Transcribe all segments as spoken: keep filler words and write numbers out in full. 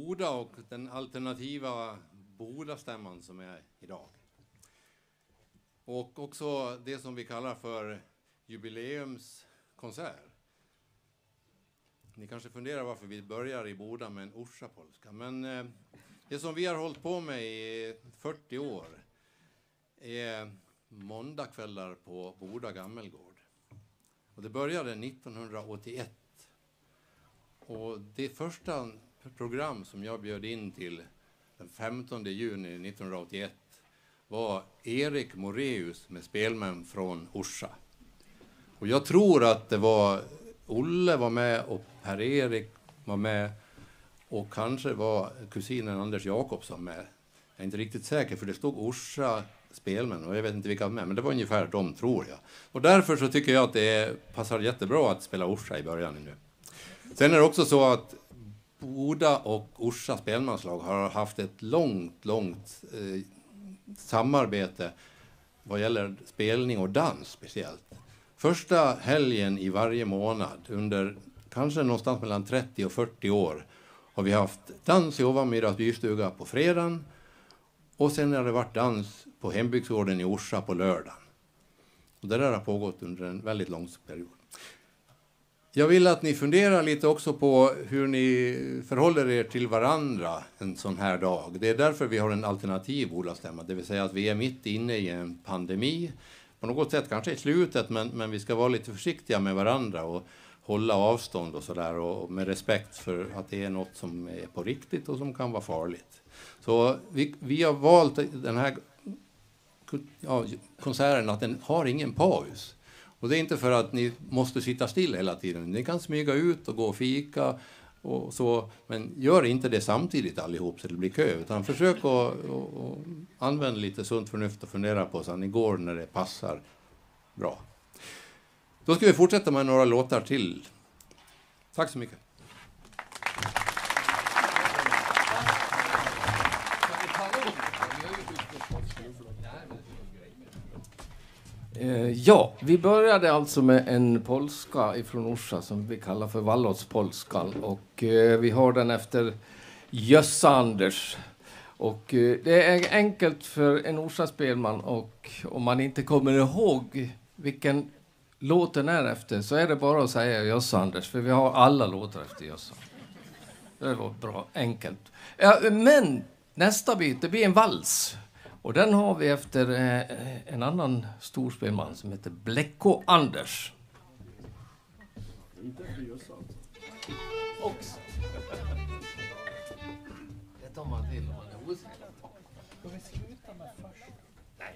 Boda och den alternativa Bodastämman som är idag. Och också det som vi kallar för jubileumskonsert. Ni kanske funderar varför vi börjar i Boda med en Orsa-polska. Men eh, det som vi har hållit på med i fyrtio år är måndagkvällar på Boda Gammelgård. Och det började nittonhundraåttioett. Och det första program som jag bjöd in till den femtonde juni nittonhundraåttioett var Erik Moreus med spelmän från Orsa. Och jag tror att det var Olle var med och Per-Erik var med och kanske var kusinen Anders Jakobsson med. Jag är inte riktigt säker för det stod Orsa spelmän och jag vet inte vilka var med, men det var ungefär de, tror jag. Och därför så tycker jag att det passar jättebra att spela Orsa i början nu. Sen är det också så att Boda och Orsa spelmanslag har haft ett långt, långt eh, samarbete vad gäller spelning och dans speciellt. Första helgen i varje månad under kanske någonstans mellan trettio och fyrtio år har vi haft dans i Ovanmyras bystuga på fredagen och sen har det varit dans på hembygdsgården i Orsa på lördagen. Och det där har pågått under en väldigt lång period. Jag vill att ni funderar lite också på hur ni förhåller er till varandra en sån här dag. Det är därför vi har en alternativ bolagsstämma, det vill säga att vi är mitt inne i en pandemi. På något sätt kanske i slutet, men, men vi ska vara lite försiktiga med varandra och hålla avstånd och sådär och med respekt för att det är något som är på riktigt och som kan vara farligt. Så vi, vi har valt den här ja, konserten att den har ingen paus. Och det är inte för att ni måste sitta still hela tiden. Ni kan smyga ut och gå och fika och så, men gör inte det samtidigt allihop så det blir kö. Utan försök att och, och använda lite sunt förnuft och fundera på så att ni går när det passar bra. Då ska vi fortsätta med några låtar till. Tack så mycket. Ja, vi började alltså med en polska ifrån Orsa som vi kallar för Vallåtspolskan. Och eh, vi har den efter Jössa Anders. Och eh, det är enkelt för en Orsa-spelman och om man inte kommer ihåg vilken låten är efter så är det bara att säga Jössa Anders. För vi har alla låtar efter Jössa. Det var bra, enkelt. Ja, men nästa bit, det blir en vals. Och den har vi efter eh, en annan storspelman som heter Blecko Anders. Också. Det tar man till om man är osäker. Ska vi sluta med först? Nej.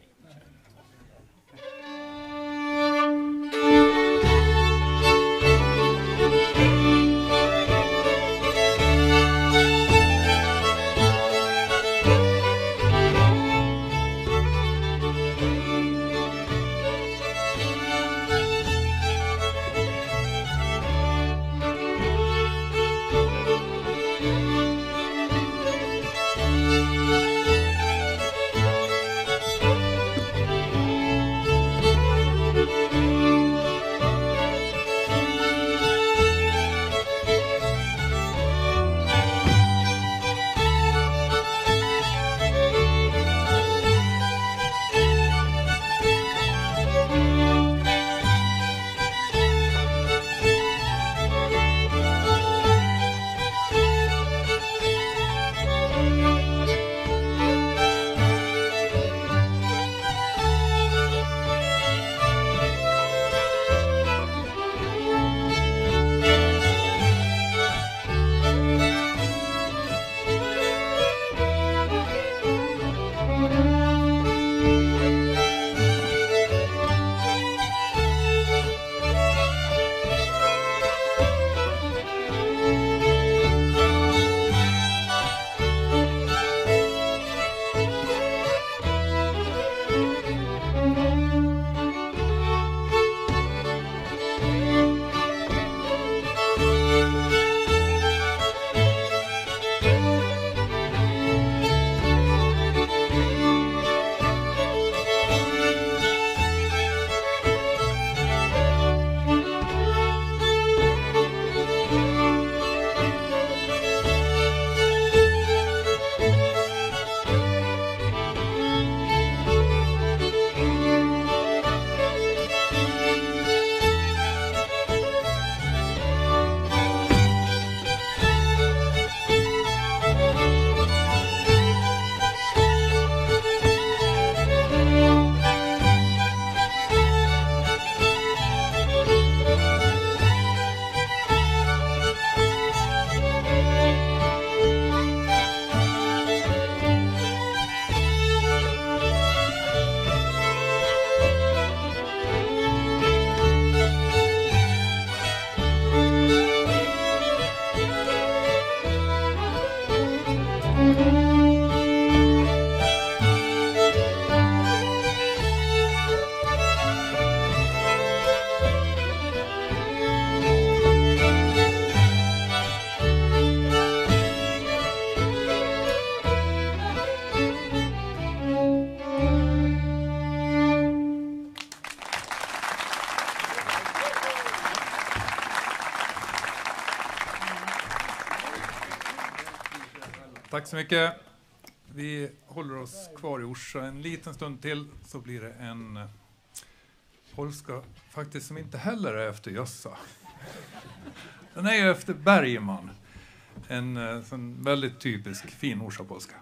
Tack så mycket. Vi håller oss kvar i Orsa en liten stund till, så blir det en eh, polska faktiskt som inte heller är efter Jössa. Den är ju efter Bergman. En eh, sån väldigt typisk fin Orsa-polska.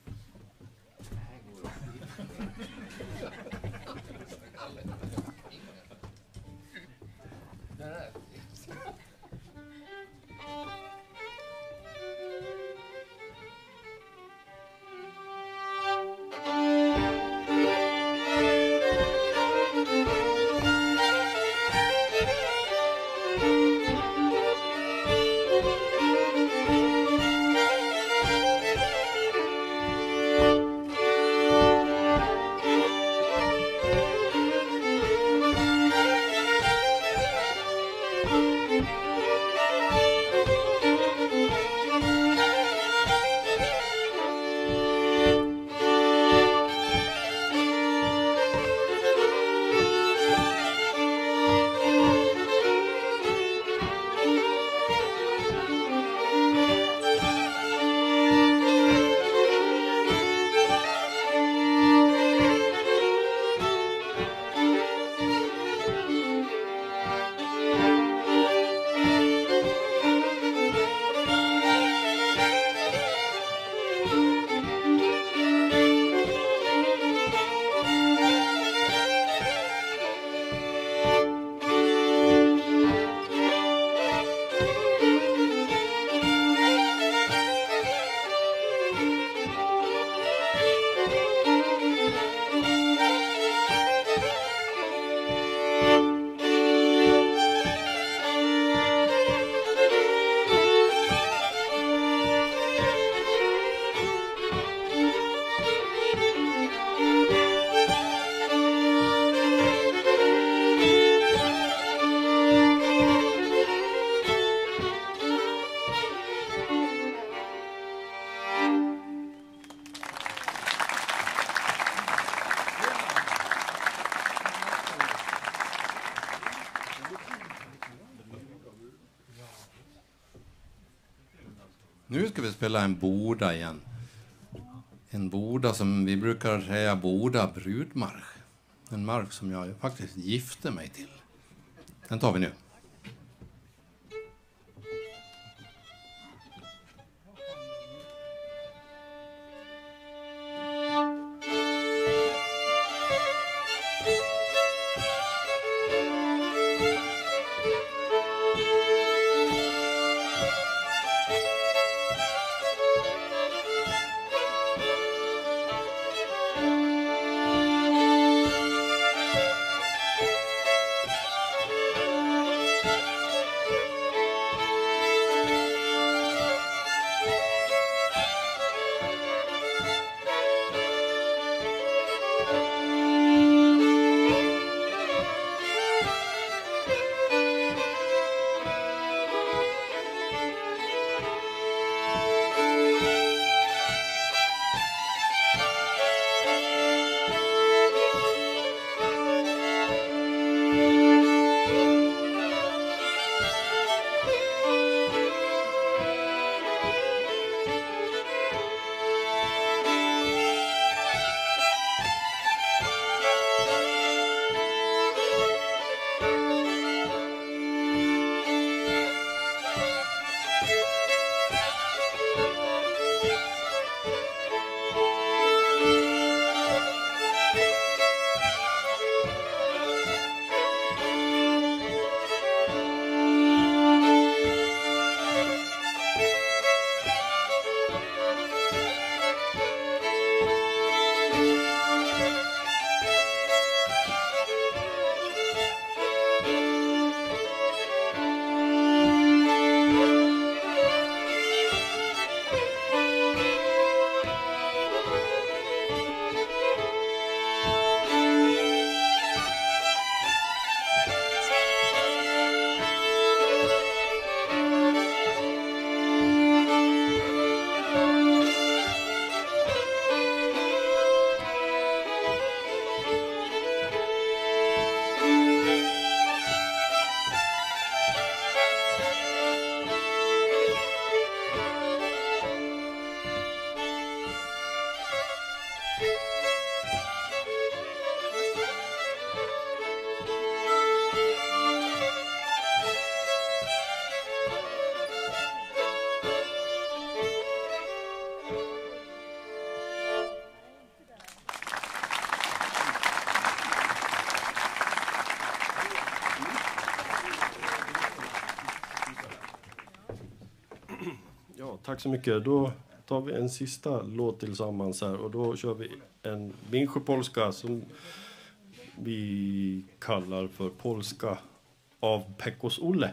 Nu ska vi spela en boda igen. En boda som vi brukar säga boda brudmarsch. En marsch som jag faktiskt gifte mig till. Den tar vi nu. Thank tack så mycket. Då tar vi en sista låt tillsammans här. Och då kör vi en Vinsjö-polska som vi kallar för polska av Pekos Olle.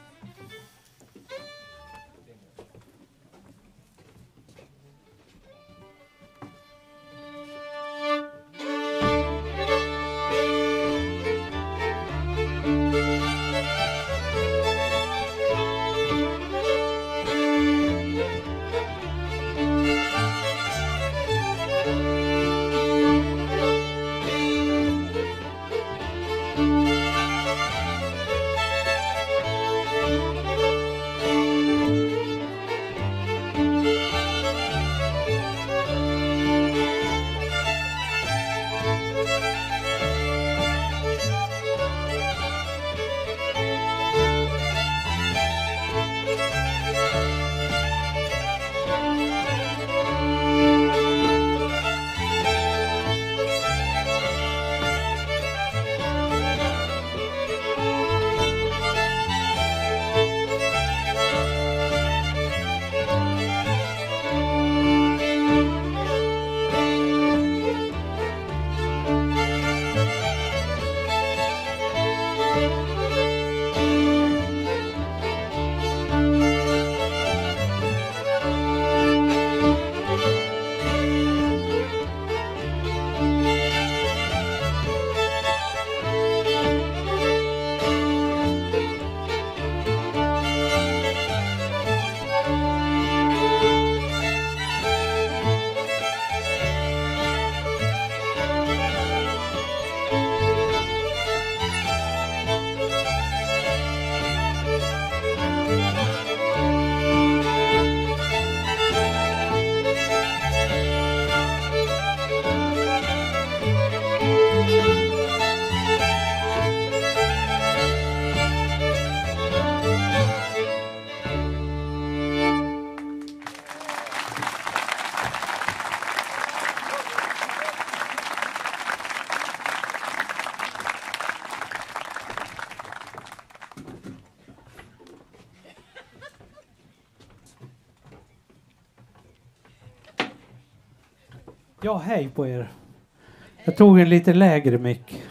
Ja, hej på er. Jag tog en lite lägre mick.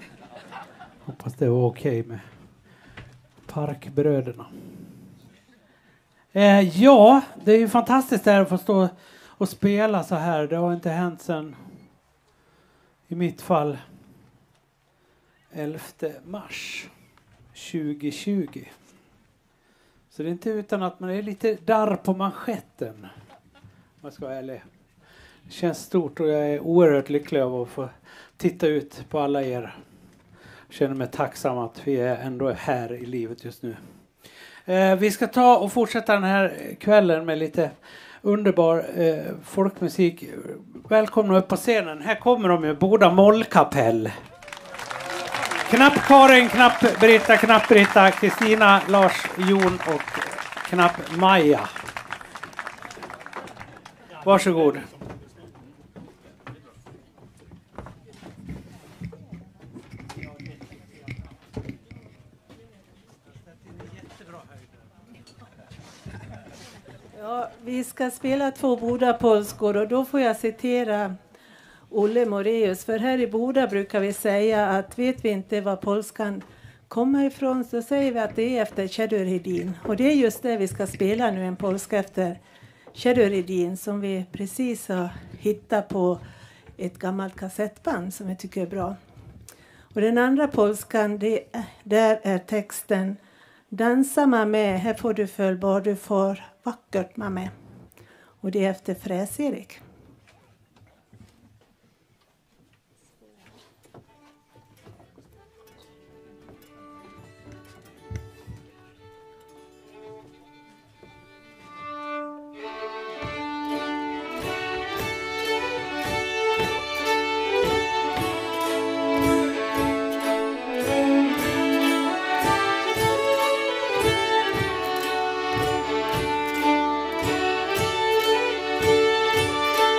Hoppas det var okej med Parkbröderna. Eh, ja, det är ju fantastiskt där att få stå och spela så här. Det har inte hänt sedan, i mitt fall, elfte mars tjugohundratjugo. Så det är inte utan att man är lite darr på manschetten. Om jag ska vara ärlig. Det känns stort och jag är oerhört lycklig av att få titta ut på alla er. Jag känner mig tacksam att vi är ändå här i livet just nu. Eh, vi ska ta och fortsätta den här kvällen med lite underbar eh, folkmusik. Välkomna upp på scenen. Här kommer de ju, Boda Mollkapell. Knapp-Karin, Knapp-Britta, Knapp-Britta, Kristina, Lars, Jon och Knapp-Maja. Varsågod. Ja, vi ska spela två Bodapolskor och då får jag citera Olle Moreus. För här i Boda brukar vi säga att vet vi inte var polskan kommer ifrån så säger vi att det är efter Kjedur Hedin. Och det är just det vi ska spela nu, en polska efter Kjedur Hedin som vi precis har hittat på ett gammalt kassettband som jag tycker är bra. Och den andra polskan, det, där är texten: dansa man med, här får du följ bara du får vackert man med. Och det är efter Fräs-Erik. Thank you.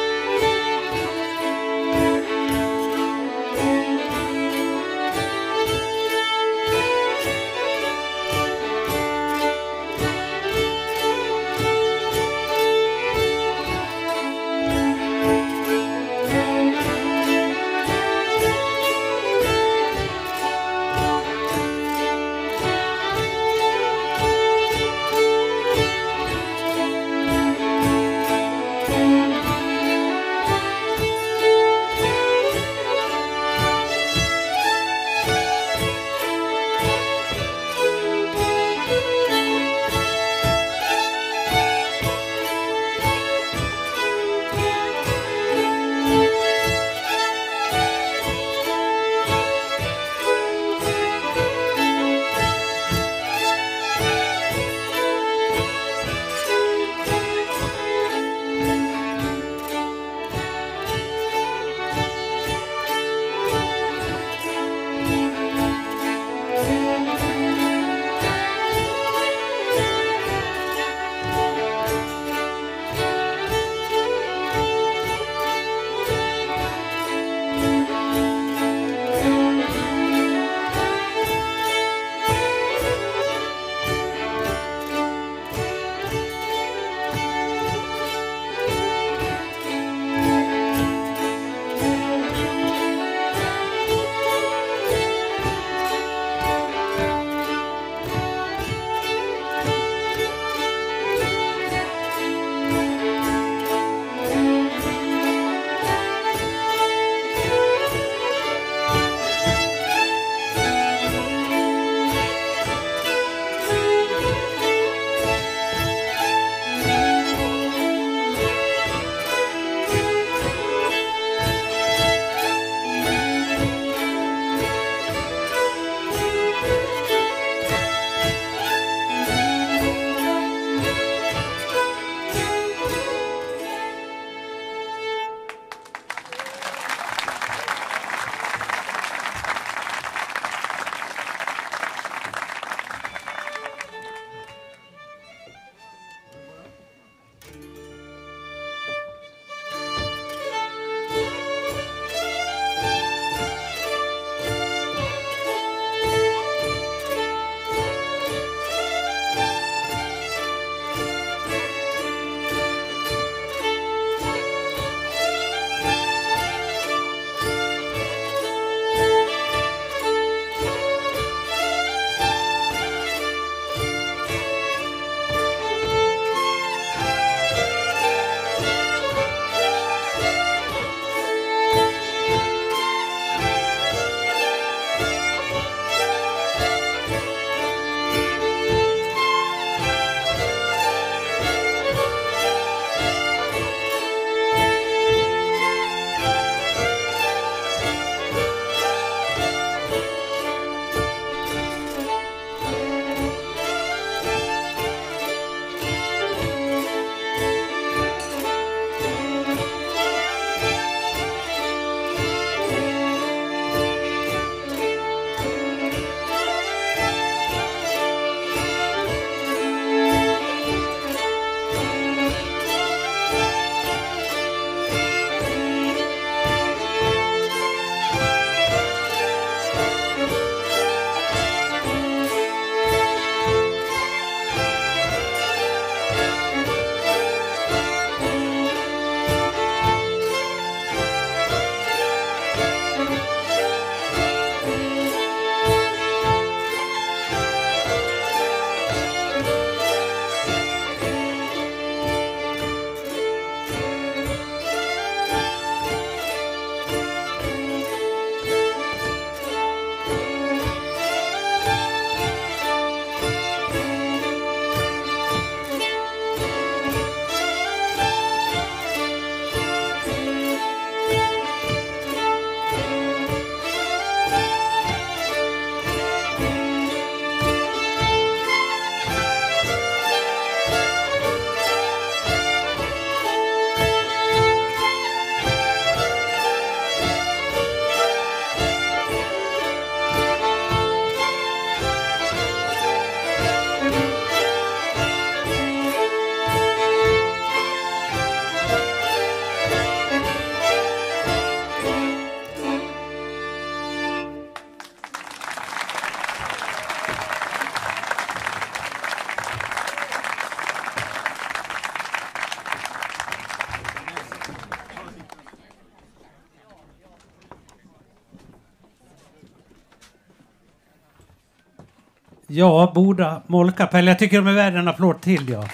Ja, Boda Mollkapell. Jag tycker de är värda en applåd till, ja.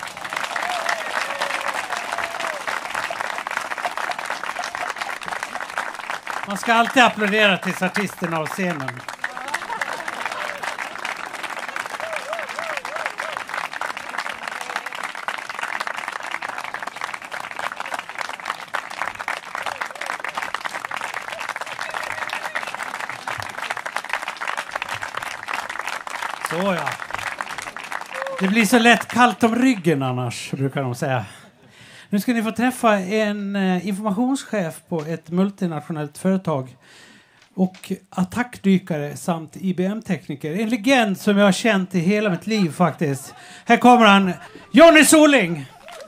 Man ska alltid applådera till artisterna av scenen. Så ja. Det blir så lätt kallt om ryggen annars, brukar de säga. Nu ska ni få träffa en eh, informationschef på ett multinationellt företag och attackdykare samt I B M-tekniker. En legend som jag har känt i hela mitt liv faktiskt. Här kommer han, Johnny Soling!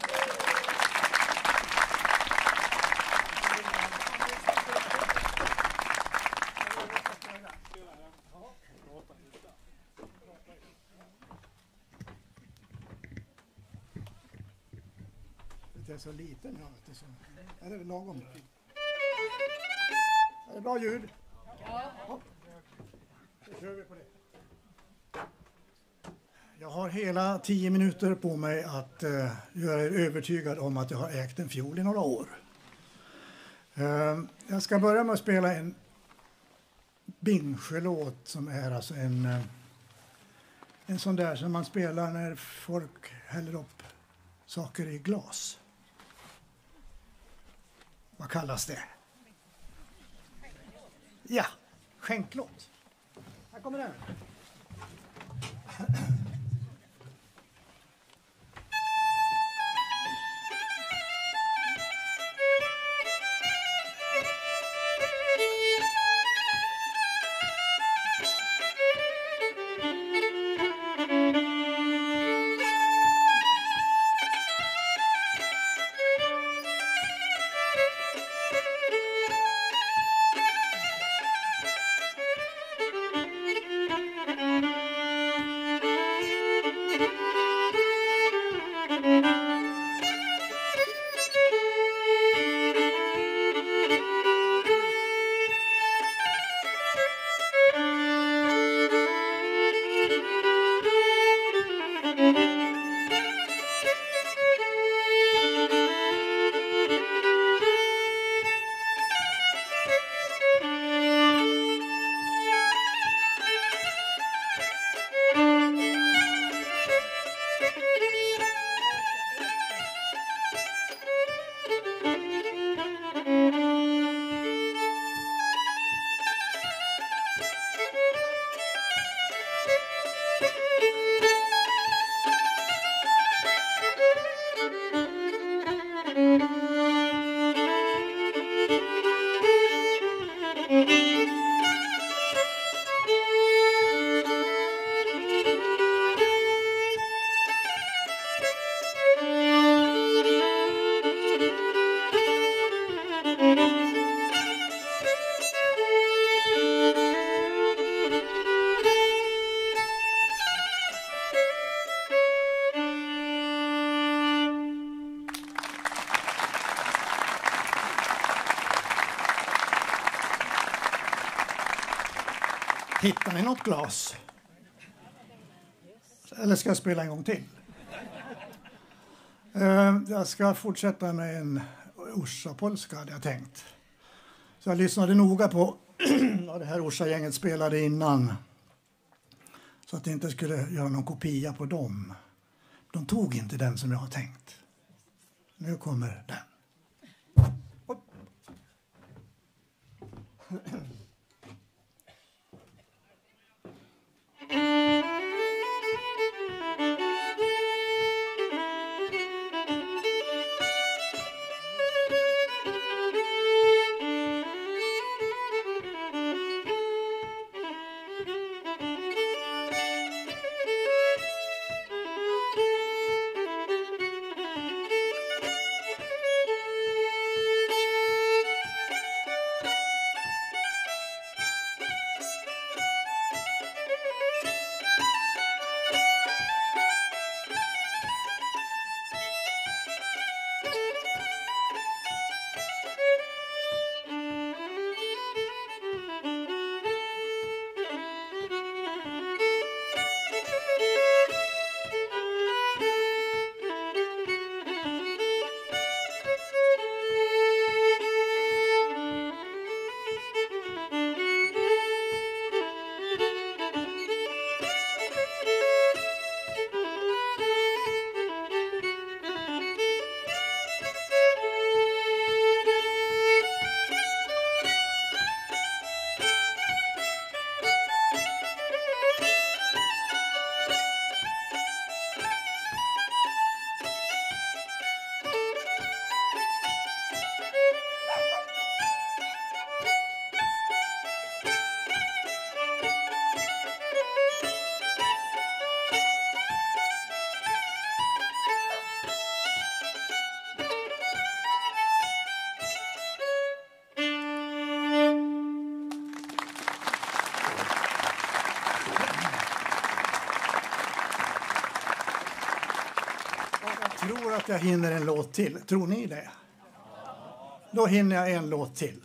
Det är så liten, ja. Det är, så. Är det lagom? Är det bra ljud? Ja. Då kör vi på det. Jag har hela tio minuter på mig att uh, göra er övertygad om att jag har ägt en fiol i några år. Uh, jag ska börja med att spela en Bingsjö-låt som är alltså en, uh, en sån där som man spelar när folk häller upp saker i glas. Vad kallas det? Ja, skänklåt. Här kommer den. Hittar ni något glas? Eller ska jag spela en gång till? Uh, jag ska fortsätta med en Orsa-polska hade jag tänkt. Så jag lyssnade noga på vad det här Orsa-gänget spelade innan. Så att jag inte skulle göra någon kopia på dem. De tog inte den som jag har tänkt. Nu kommer den. att jag hinner en låt till. Tror ni det? Då hinner jag en låt till.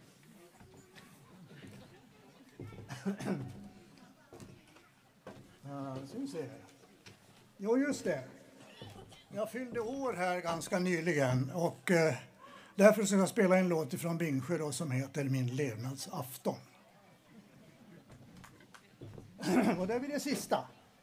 Ja, ska vi se. Jo, just det. Jag fyllde år här ganska nyligen och eh, därför ska jag spela en låt från Bingsjö då, som heter Min levnadsafton. Och det blir det sista.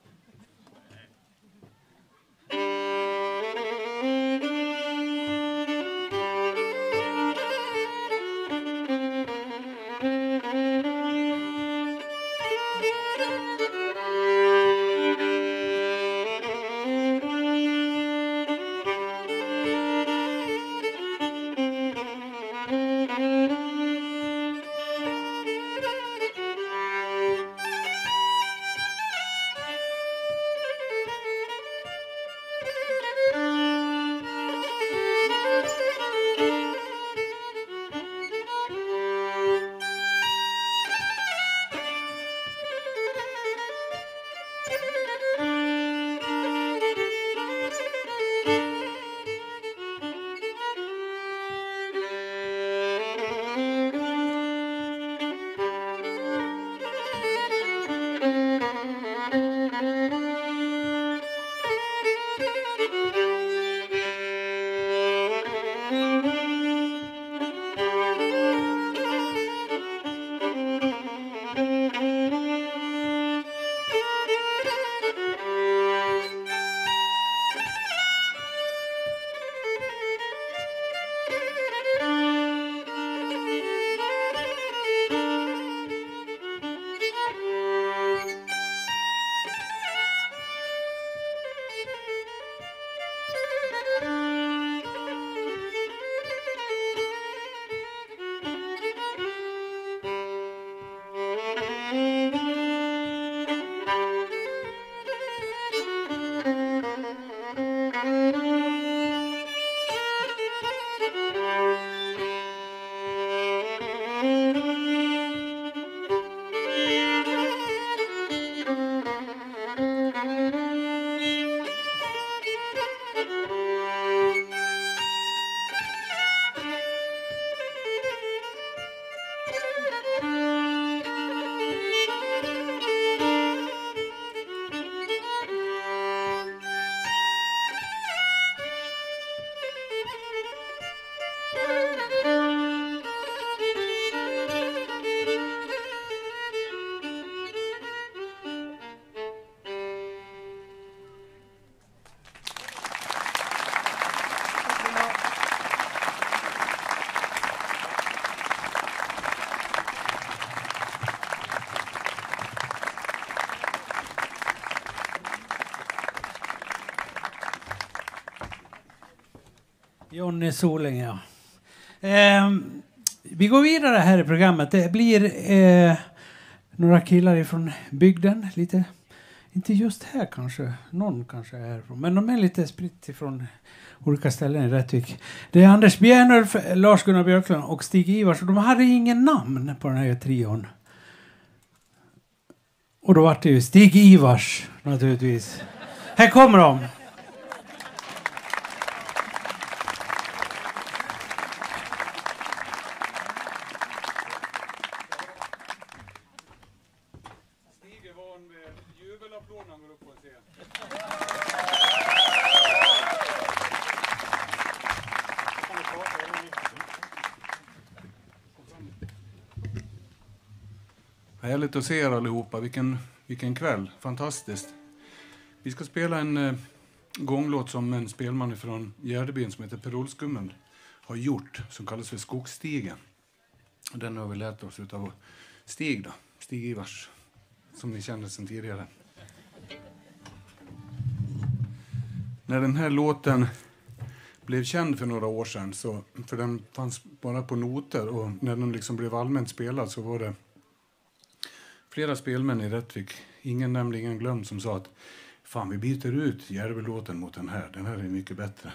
Jonny Soling, ja. Eh, vi går vidare här i programmet. Det blir eh, några killar ifrån bygden. Lite, inte just här kanske. Någon kanske är härifrån. Men de är lite spritt ifrån olika ställen i Rättvik. Det är Anders Bjärnulf, Lars-Gunnar Björklund och Stig Ivars. Och de hade ingen namn på den här trion. Och då var det ju Stig Ivars naturligtvis. Här kommer de. Härligt att se er allihopa. Vilken, vilken kväll. Fantastiskt. Vi ska spela en eh, gånglåt som en spelman från Gärdebyn som heter Per Olskummen har gjort, som kallas för Skogsstigen. Och den har vi lärt oss av Stig då. Stig Ivars, som ni känner sedan tidigare. När den här låten blev känd för några år sedan, så, för den fanns bara på noter, och när den liksom blev allmänt spelad så var det flera spelmän i Rättvik, ingen nämnd, ingen glömd, som sa att fan, vi byter ut Järvelåten mot den här. Den här är mycket bättre.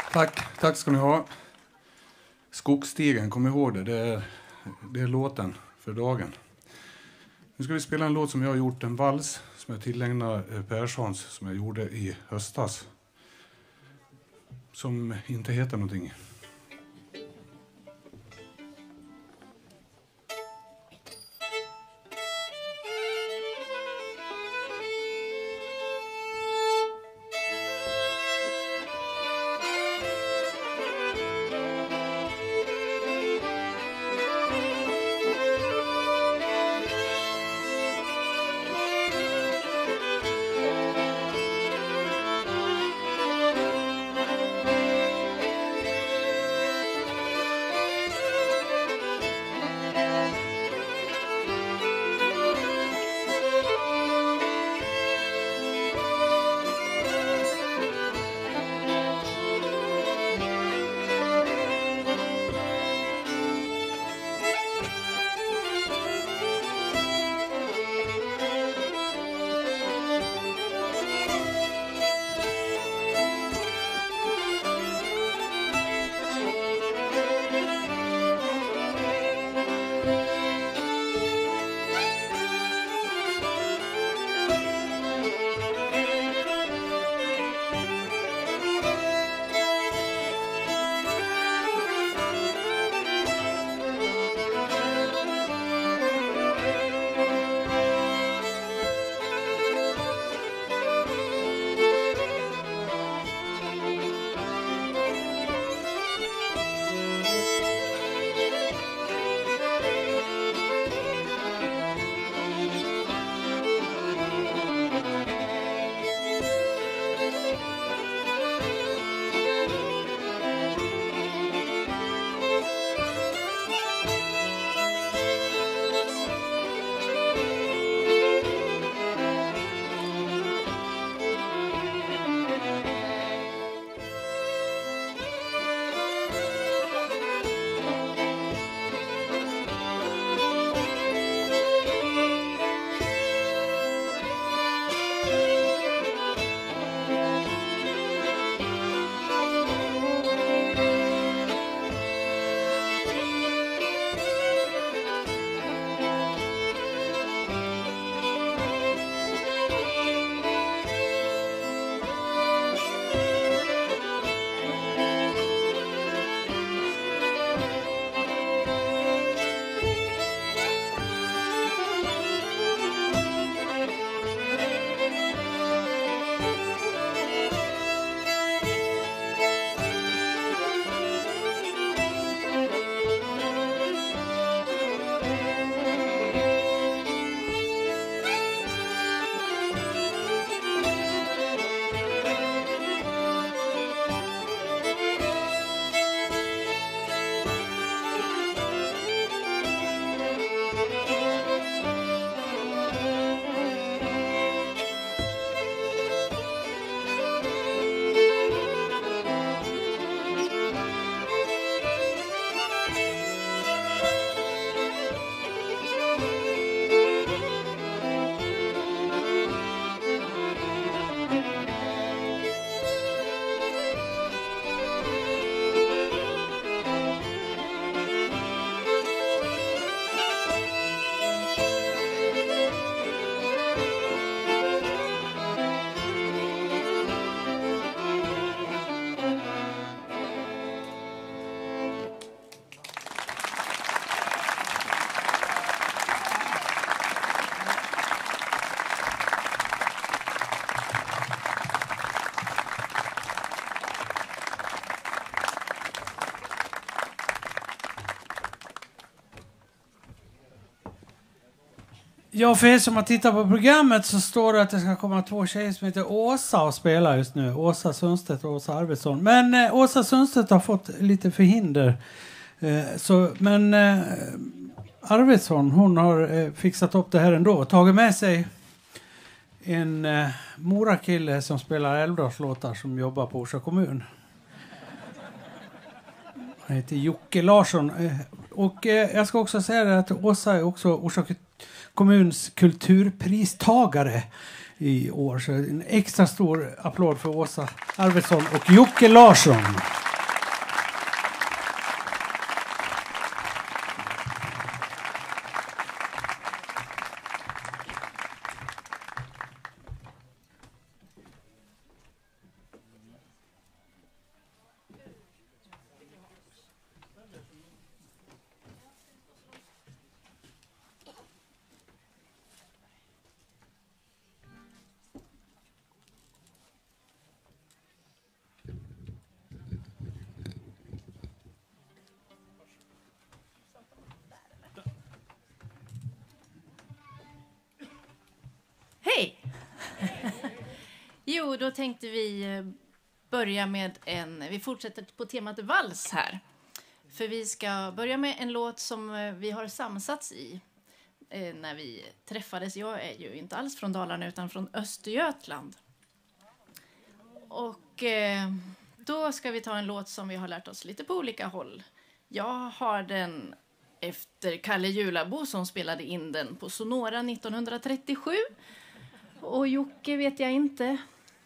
Tack, tack ska ni ha. Skogsstigen, kom ihåg det. Det är, det är låten för dagen. Nu ska vi spela en låt som jag har gjort, en vals som jag tillägnar Perssons, som jag gjorde i höstas. Som inte heter någonting. Ja, för er som har tittat på programmet så står det att det ska komma två tjejer som heter Åsa och spela just nu. Åsa Sundstedt och Åsa Arvidsson. Men eh, Åsa Sundstedt har fått lite förhinder. Eh, så, men eh, Arvidsson, hon har eh, fixat upp det här ändå. Tagit med sig en eh, morakille som spelar älvdalslåtar som jobbar på Orsa kommun. Han heter Jocke Larsson. Eh, och eh, jag ska också säga att Åsa är också Orsa kommuns kulturpristagare. i år. Så en extra stor applåd för Åsa Arvidsson och Jocke Larsson. Hej! Jo, då tänkte vi börja med en... Vi fortsätter på temat vals här. För vi ska börja med en låt som vi har samsats i eh, när vi träffades. Jag är ju inte alls från Dalarna utan från Östergötland. Och eh, då ska vi ta en låt som vi har lärt oss lite på olika håll. Jag har den efter Kalle Julabo som spelade in den på Sonora nittonhundratrettiosju. Och Jocke vet jag inte.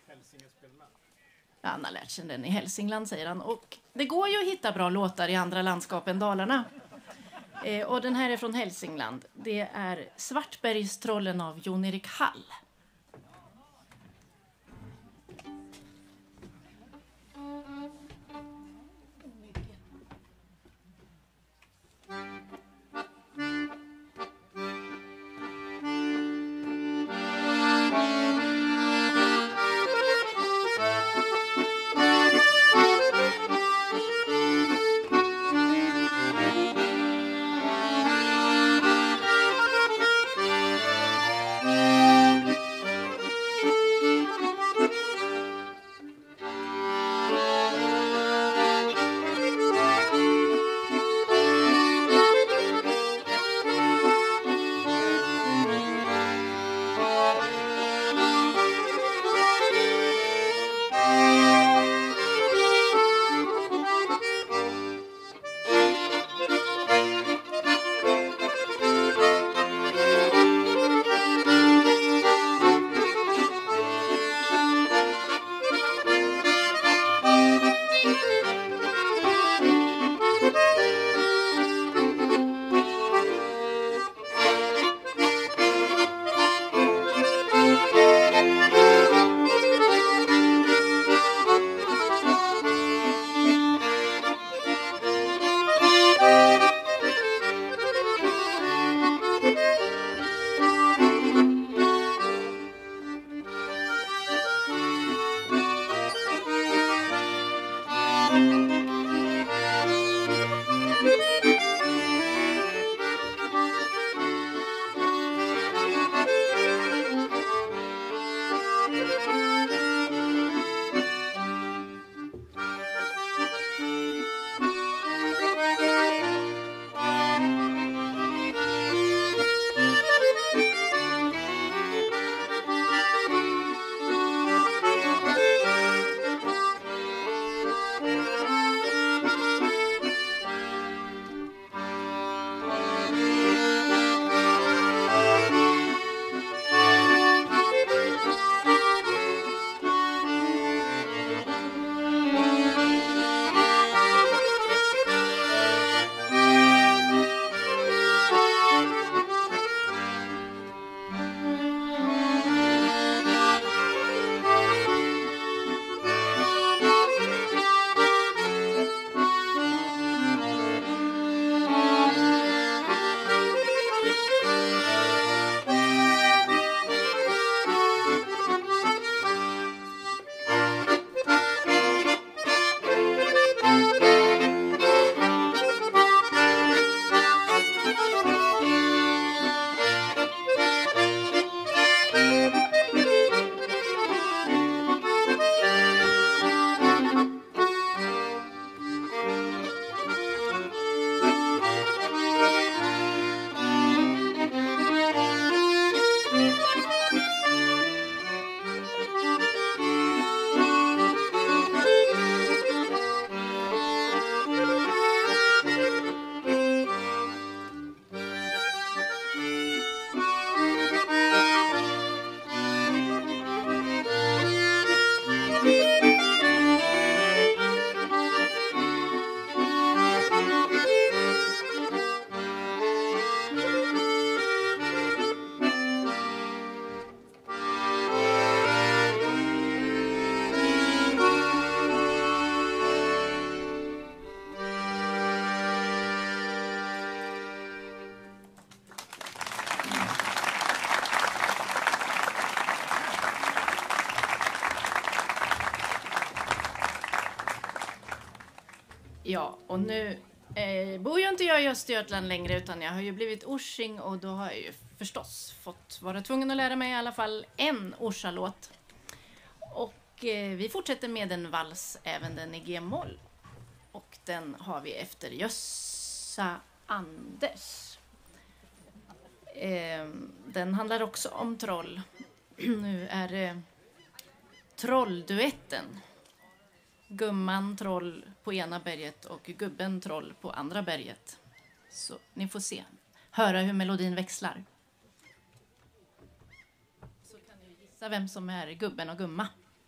Ja, han har lärt sig den i Hälsingland, säger han. Och det går ju att hitta bra låtar i andra landskap än Dalarna. Eh, och den här är från Hälsingland. Det är Svartbergstrollen av Jon-Erik Hall. Thank you. Ja, och nu eh, bor ju inte jag i Östergötland längre utan jag har ju blivit orsing och då har jag ju förstås fått vara tvungen att lära mig i alla fall en Orsa-låt. Och eh, vi fortsätter med en vals, även den i G-moll. Och den har vi efter Jössa Anders. Eh, den handlar också om troll. Nu är det trollduetten. Gumman troll på ena berget och gubben troll på andra berget. Så ni får se. Höra hur melodin växlar. Så kan ni gissa vem som är gubben och gumma.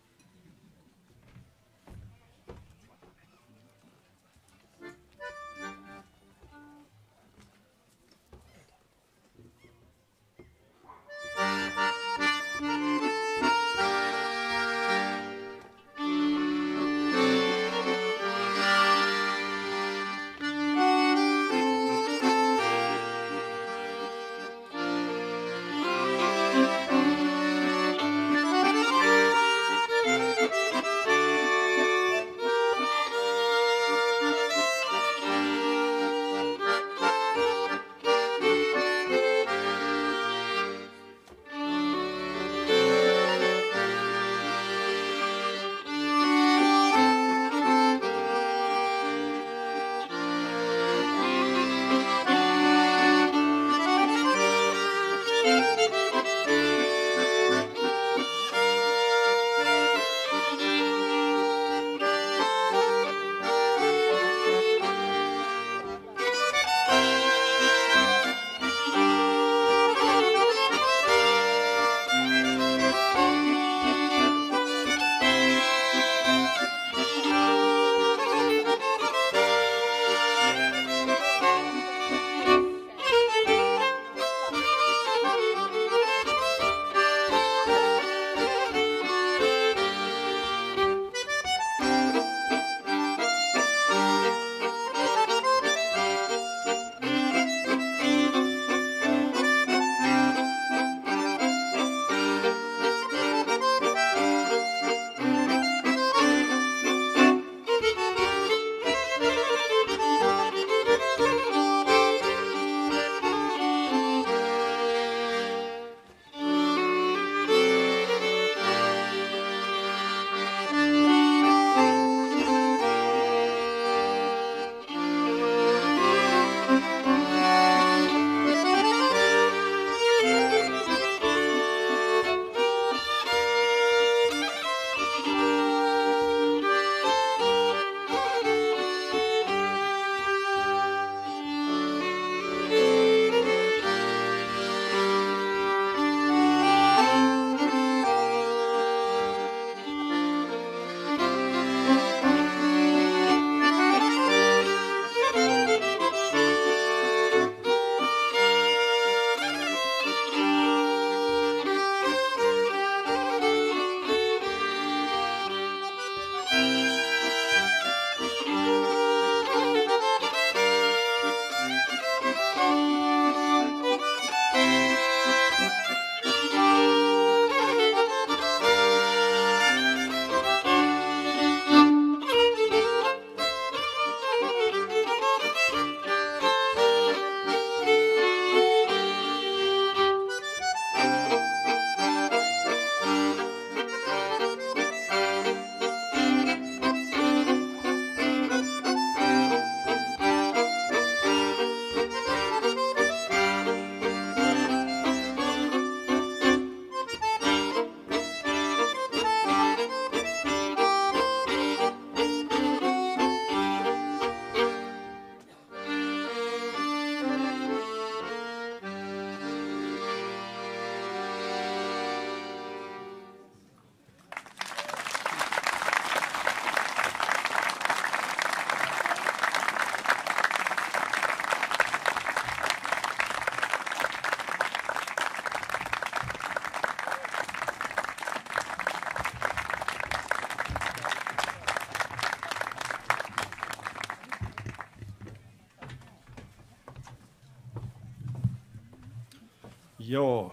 Ja,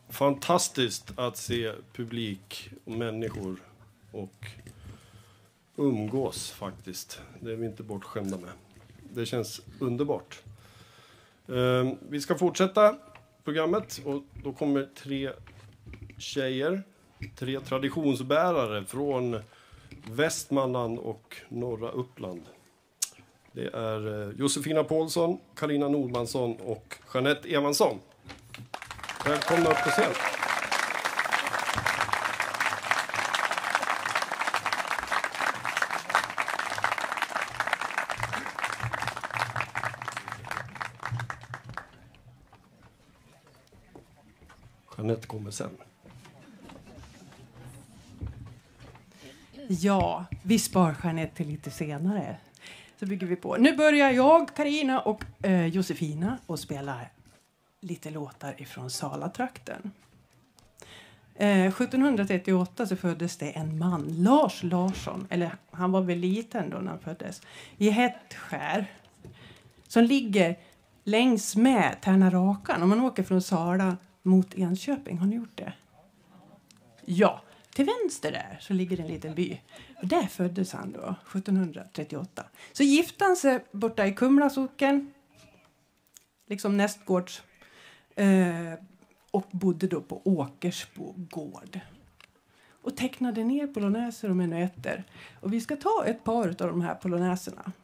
fantastiskt att se publik och människor och umgås faktiskt. Det är vi inte bortskämda med. Det känns underbart. Uh, vi ska fortsätta programmet och då kommer tre tjejer, tre traditionsbärare från Västmanland och norra Uppland. Det är uh, Josefina Paulsson, Karina Nordmansson och Jeanette Evansson. Välkomna upp på scen. Jeanette kommer sen. Ja, vi spar Jeanette till lite senare. Så bygger vi på. Nu börjar jag, Karina och eh, Josefina och spelar lite låtar ifrån Salatrakten. Eh, sjuttonhundratrettioåtta så föddes det en man, Lars Larsson, eller han var väl liten då när han föddes, i Hättskär, som ligger längs med Tärnarakan. Om man åker från Sala mot Enköping, har ni gjort det? Ja, till vänster där så ligger en liten by. Och där föddes han då, sjuttonhundratrettioåtta. Så gifte han sig borta i Kumlasocken, liksom nästgårds, eh, och bodde då på Åkersbo gård. Och tecknade ner polonäser och menuetter. Och vi ska ta ett par av de här polonäserna.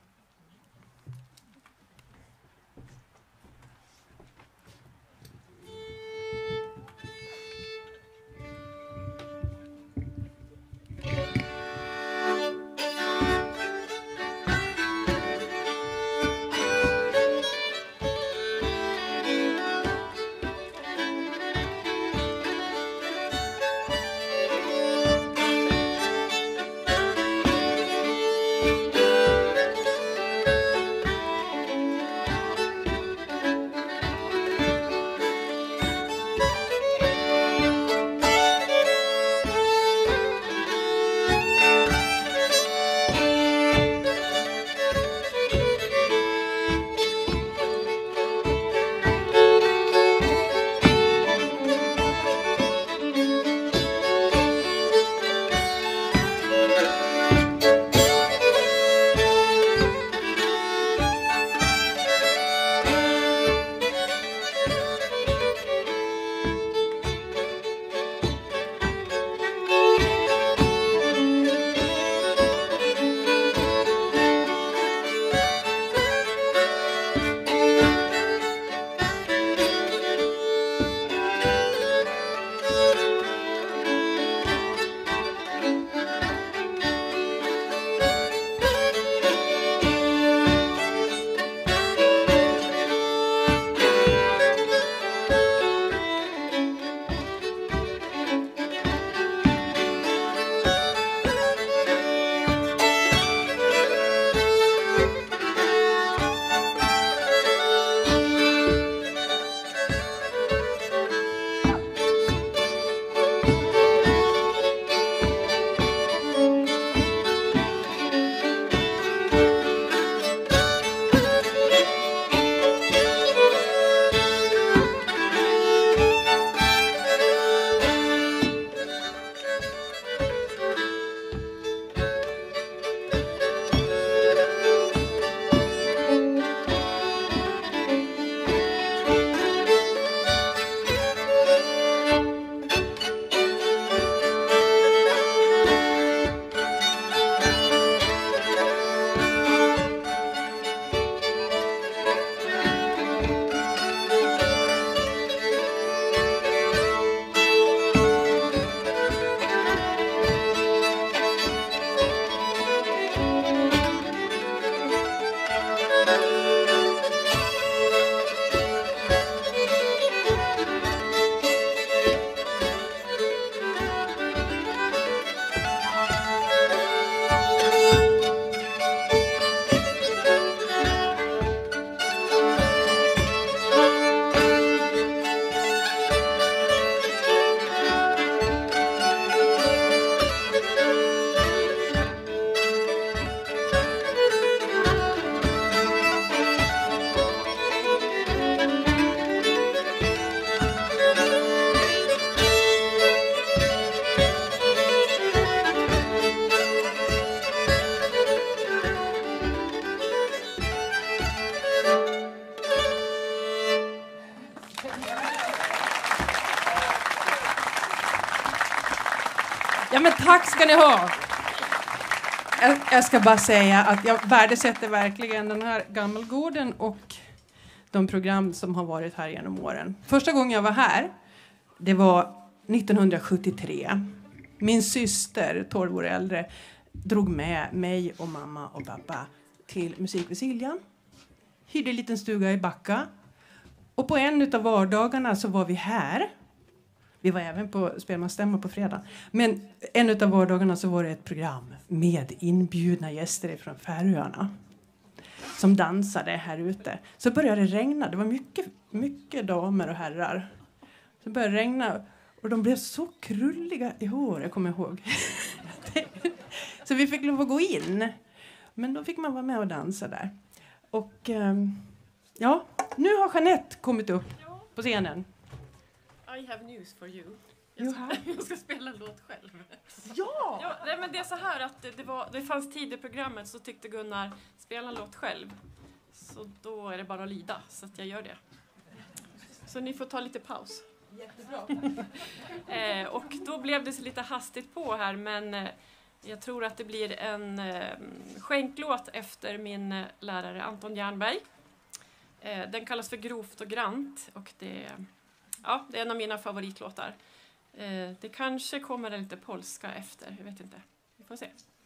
Ja, men tack ska ni ha. Jag, jag ska bara säga att jag värdesätter verkligen den här Gammelgården och de program som har varit här genom åren. Första gången jag var här, det var nittonhundrasjuttiotre. Min syster, tolv år äldre, drog med mig och mamma och pappa till Musik vid Siljan. Hyrde en liten stuga i Backa. Och på en av vardagarna så var vi här. Vi var även på spelmansstämma på fredag. Men en av vardagarna så var det ett program med inbjudna gäster från Färöarna som dansade här ute. Så började det regna. Det var mycket, mycket damer och herrar. Så började det regna. Och de blev så krulliga i hår, jag kommer ihåg. Så vi fick lov att gå in. Men då fick man vara med och dansa där. Och ja, nu har Jeanette kommit upp på scenen. I have news for you. You Jag ska, have? jag ska spela en låt själv. Ja! Ja, nej, men det är så här att det, det, var, det fanns tid i programmet så tyckte Gunnar spela en låt själv. Så då är det bara att lida, så att jag gör det. Så ni får ta lite paus. Jättebra. eh, och då blev det så lite hastigt på här, men eh, jag tror att det blir en eh, skänklåt efter min eh, lärare Anton Jernberg. Eh, den kallas för Grovt och grant och det, ja, det är en av mina favoritlåtar. Eh, det kanske kommer en lite polska efter, jag vet inte. Vi får se.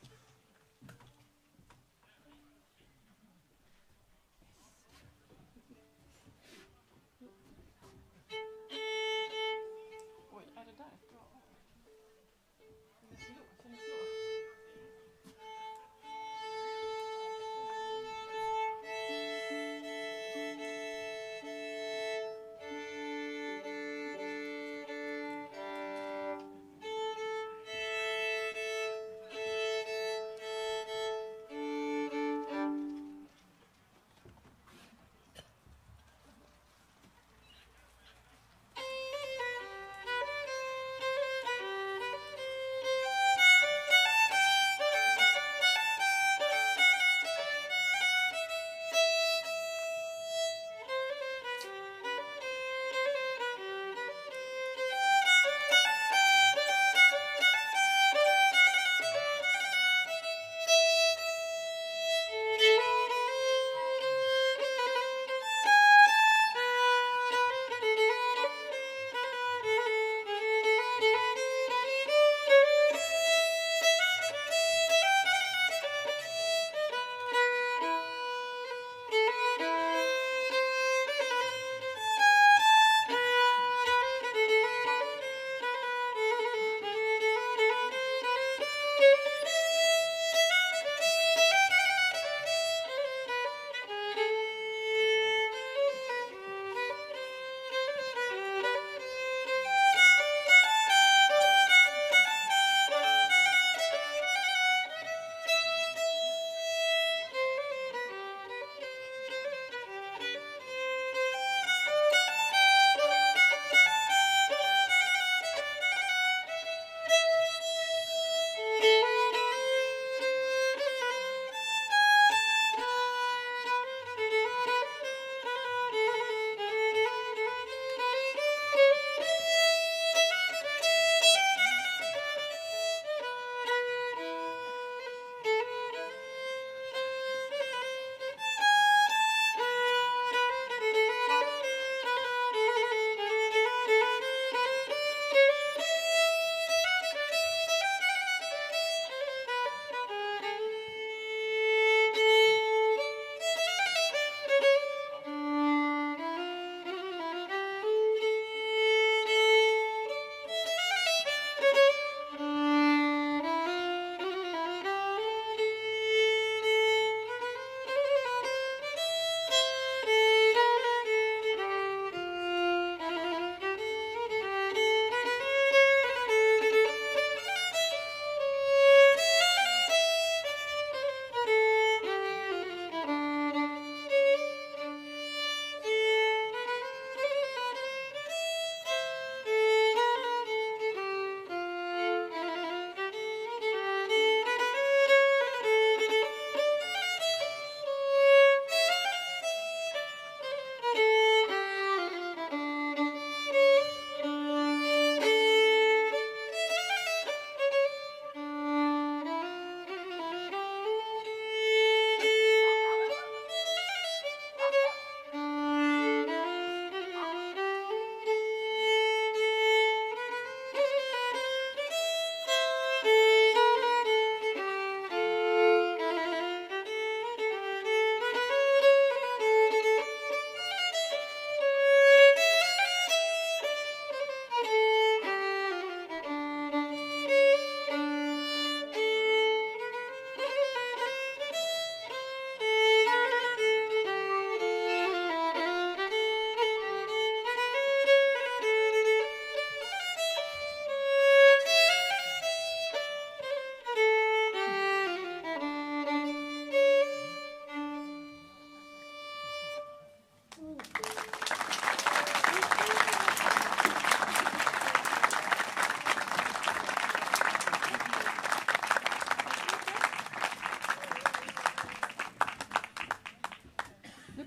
Oj, är det där ett bra?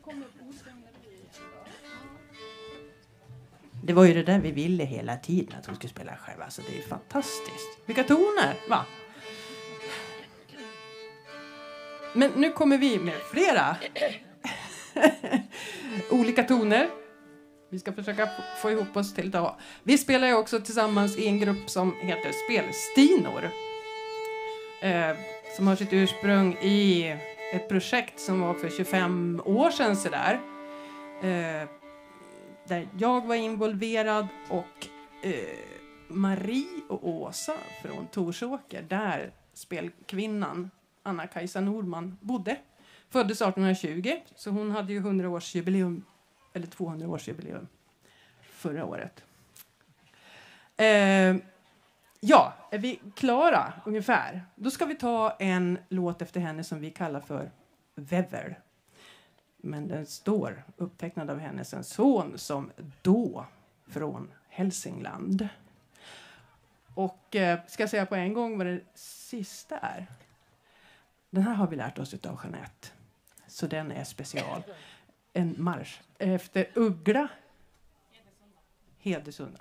Det var ju det där vi ville hela tiden, att hon skulle spela själv. Alltså det är fantastiskt. Vilka toner, va? Men nu kommer vi med flera olika toner. Vi ska försöka få ihop oss till idag. Vi spelar ju också tillsammans i en grupp som heter Spelstinor. Eh, som har sitt ursprung i ett projekt som var för tjugofem år sedan sådär. Eh, där jag var involverad och eh, Marie och Åsa från Torsåker, där spelkvinnan Anna-Kajsa Nordman bodde. Föddes arton tjugo, så hon hade ju hundra-årsjubileum, eller tvåhundra-årsjubileum förra året. Eh, ja, är vi klara ungefär? Då ska vi ta en låt efter henne som vi kallar för Vever. Men den står upptecknad av hennes son som då från Hälsingland. Och eh, ska jag säga på en gång vad det sista är. Den här har vi lärt oss av Jeanette. Så den är special. En marsch efter Uggla Hedesunda.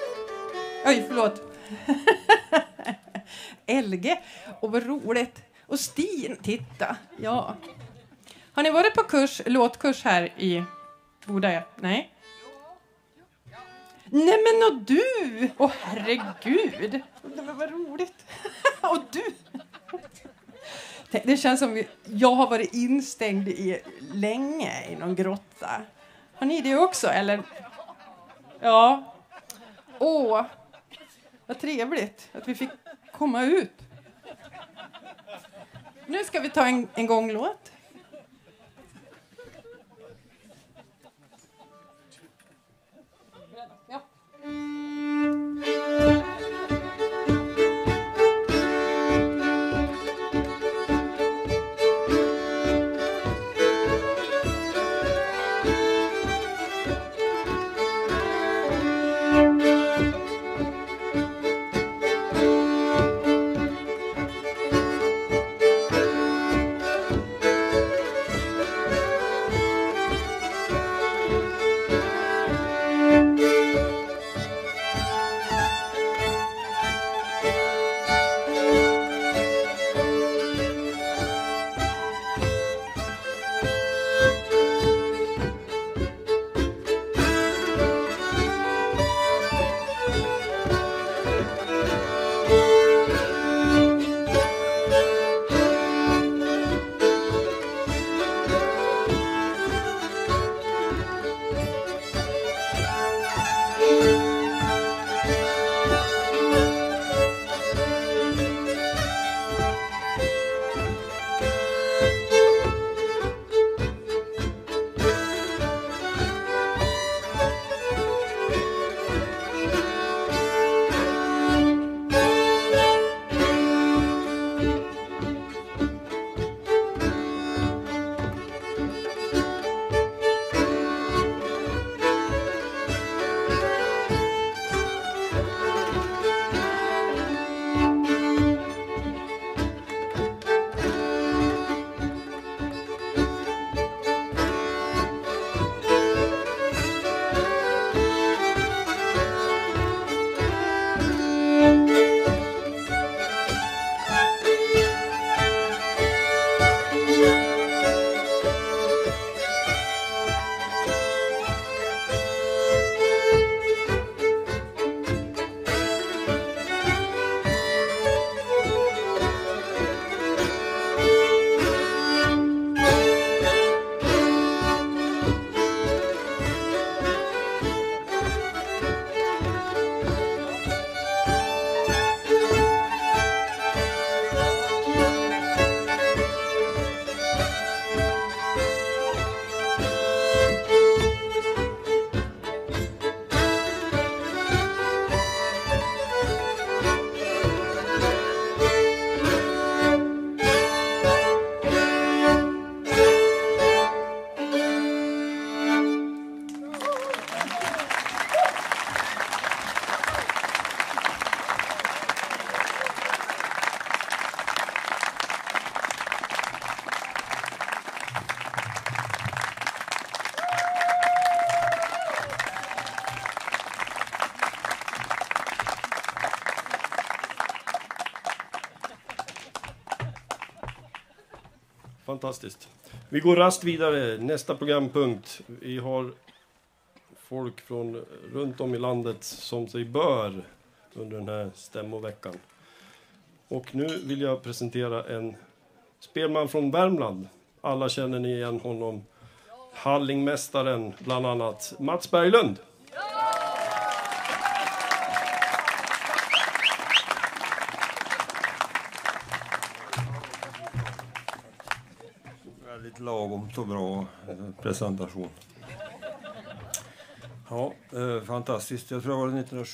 Oj, förlåt. Elge. Och vad roligt. Och Stin, titta. Ja. Har ni varit på kurs, låtkurs här i Boda? Nej? Nej men och du! Åh herregud! Det var roligt. Och du! Det känns som jag har varit instängd i länge i någon grotta. Har ni det också eller? Ja. Åh, vad trevligt att vi fick komma ut. Nu ska vi ta en, en gånglåt. Ja. Fantastiskt. Vi går rast vidare. Nästa programpunkt. Vi har folk från runt om i landet som sig bör under den här stämmoveckan. Och nu vill jag presentera en spelman från Värmland. Alla känner ni igen honom. Hallingmästaren bland annat Mats Berglund. Väldigt lagom och bra presentation. Ja, eh, fantastiskt. Jag tror det var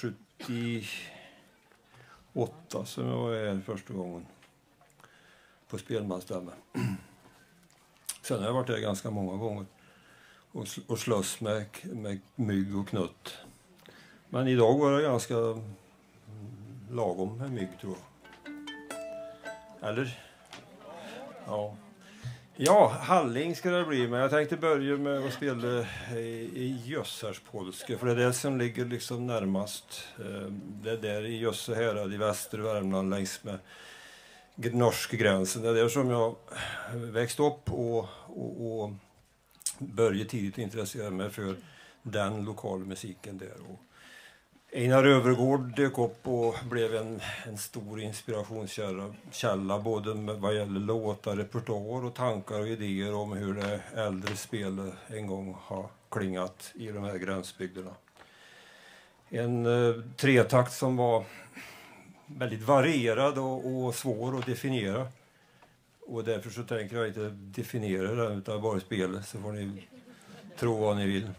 nittonhundrasjuttioåtta som jag var här första gången på spelmansstämma. Sen har jag varit här ganska många gånger och, och slåss med, med mygg och knutt. Men idag var det ganska lagom med mygg, tror jag. Eller? Ja. Ja, Halling ska det bli, men jag tänkte börja med att spela i, i Jösserspolska, för det är det som ligger liksom närmast. Det är där i Jösse härad i väster Värmland längs med norska gränsen. Det är där som jag växte upp och, och, och började tidigt intressera mig för den lokala musiken där. Och Einar Övergård dök upp och blev en, en stor inspirationskälla källa, både med, vad gäller låtar, repertoar och tankar och idéer om hur det äldre spelet en gång har klingat i de här gränsbygderna. En eh, tretakt som var väldigt varierad och, och svår att definiera. Och därför så tänker jag inte definiera den utan bara spela, så får ni tro vad ni vill.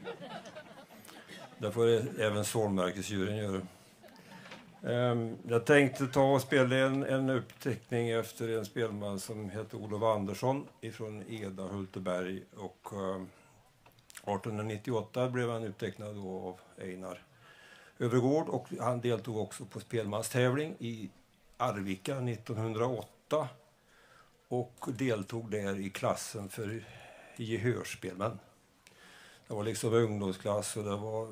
Det får även sålmärkesdjuren göra. Um, jag tänkte ta och spela en, en uppteckning efter en spelman som heter Olof Andersson ifrån Eda, Hulteberg. Och um, arton nittioåtta blev han upptecknad då av Einar Övergård. Och han deltog också på spelmanstävling i Arvika nittonhundraåtta. Och deltog där i klassen för gehörspelmän. Det var liksom ungdomsklass och det var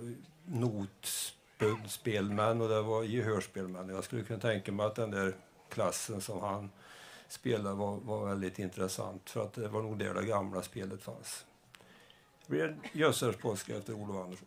notspelmän och det var gehörspelmän. Jag skulle kunna tänka mig att den där klassen som han spelade var, var väldigt intressant. För att det var nog där det gamla spelet fanns. Det blir en Jössers påska efter Olof Andersson.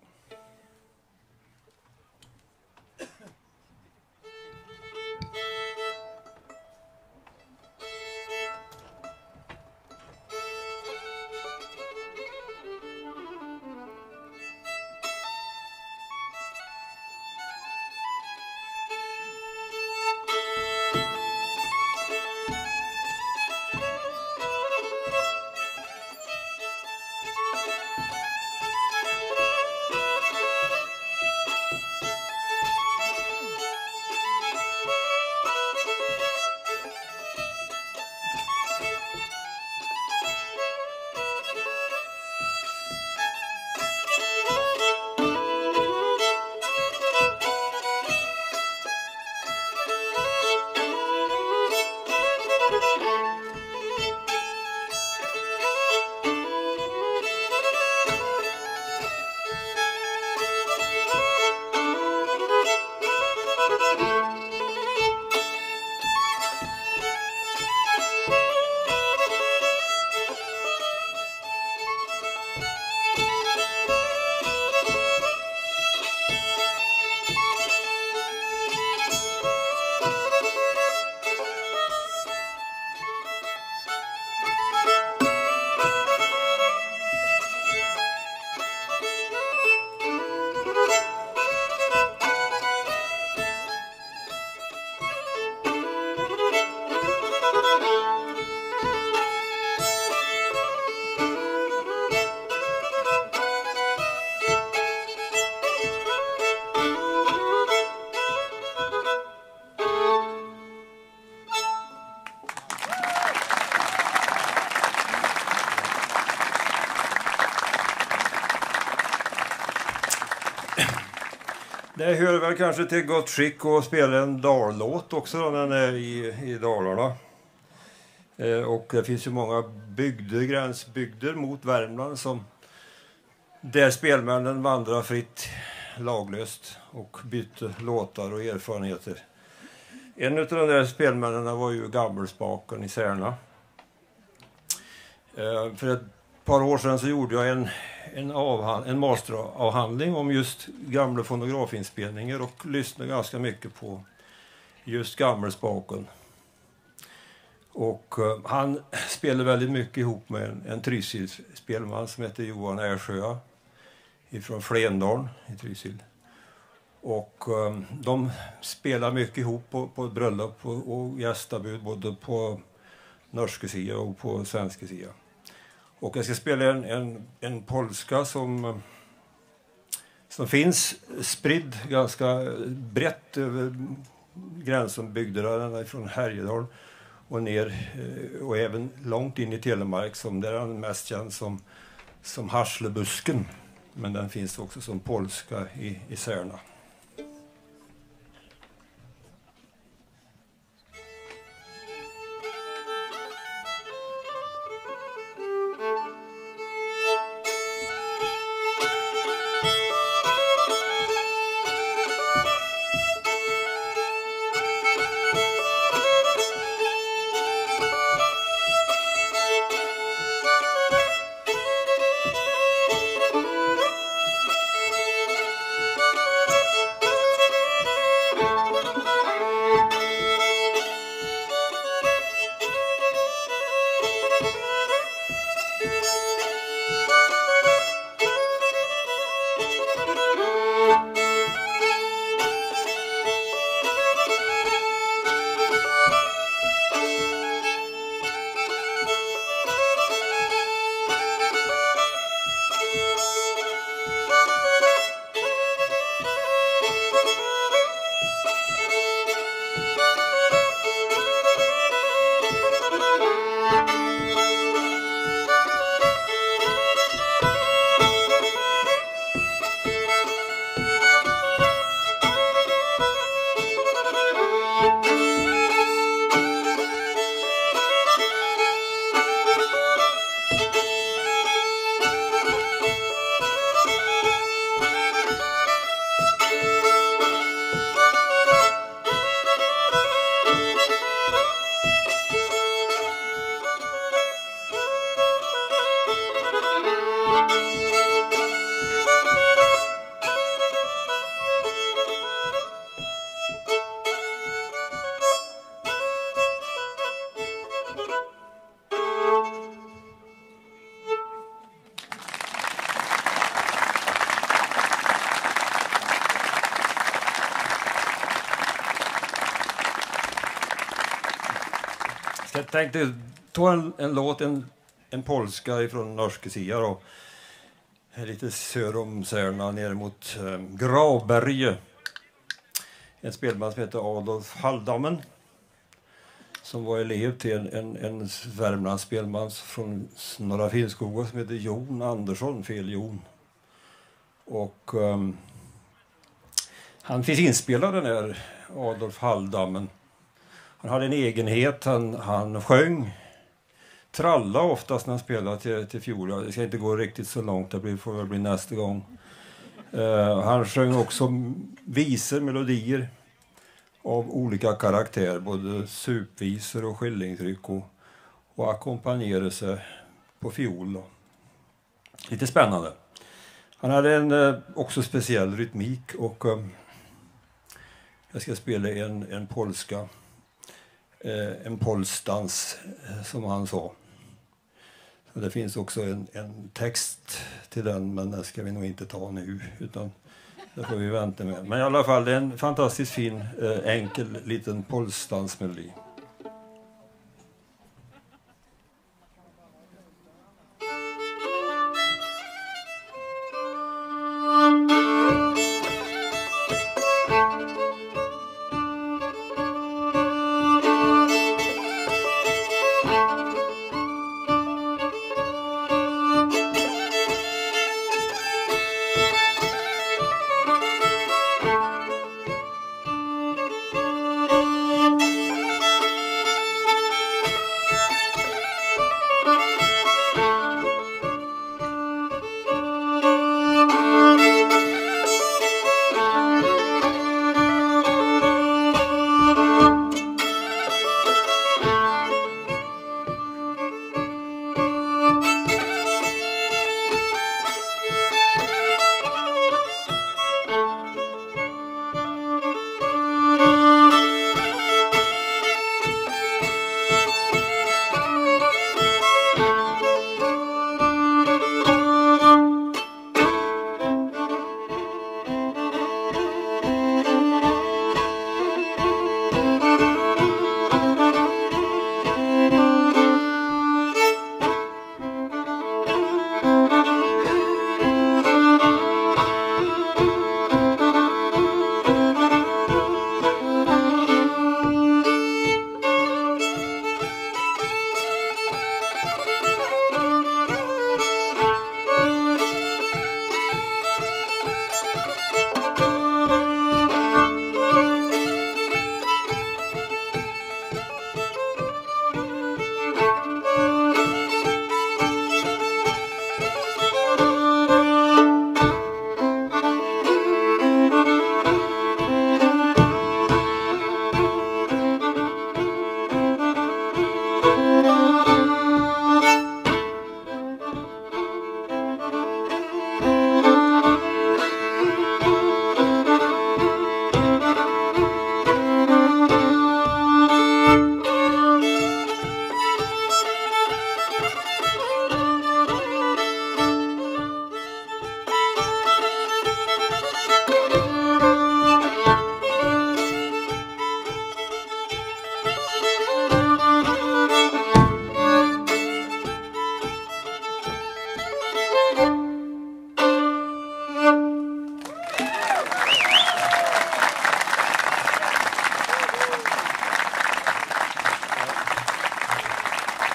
Det hör väl kanske till gott skick att spela en dallåt också då, när den är i, i Dalarna. Eh, och det finns ju många bygder, gränsbygder mot Värmland som där spelmännen vandrar fritt, laglöst och bytte låtar och erfarenheter. En av de där spelmännen var ju Gammelsbaken i Särna. Eh, för ett par år sedan så gjorde jag en En, avhand, en masteravhandling om just gamla fonografinspelningar och lyssnade ganska mycket på just Gammelsbaken. Och uh, han spelade väldigt mycket ihop med en, en Trysil spelman som heter Johan Ersjö ifrån Flendalen i Trysil. Och um, de spelar mycket ihop på, på bröllop och, och gästabud både på norska sidan och på svenska sidan. Och jag ska spela en, en, en polska som, som finns spridd ganska brett över gränsen bygderna från Härjedal och ner och även långt in i Telemark, som där är han mest känd som, som Harslebusken. Men den finns också som polska i, i Särna. Jag tänkte ta en, en låt, en, en polska ifrån norska sidan då. Lite söder om Särna ner mot eh, Gravberge. En spelman som heter Adolf Halldammen. Som var elev till en, en, en Värmlands spelman från Norra Finnskoga som heter Jon Andersson, fel Jon. Och um, han finns inspelad den här Adolf Halldammen. Han hade en egenhet, han, han sjöng tralla oftast när han spelade till, till fiol. Det ska inte gå riktigt så långt, det blir, får väl bli nästa gång. Uh, han sjöng också visor, melodier av olika karaktär, både supvisor och skillingsryck och, och ackompanjerade sig på fiol. Då. Lite spännande. Han hade en uh, också speciell rytmik och uh, jag ska spela en, en polska. Eh, en polsdans eh, som han sa. Så det finns också en, en text till den, men den ska vi nog inte ta nu utan det får vi vänta med. Men i alla fall det är en fantastiskt fin eh, enkel liten polsdansmelodi.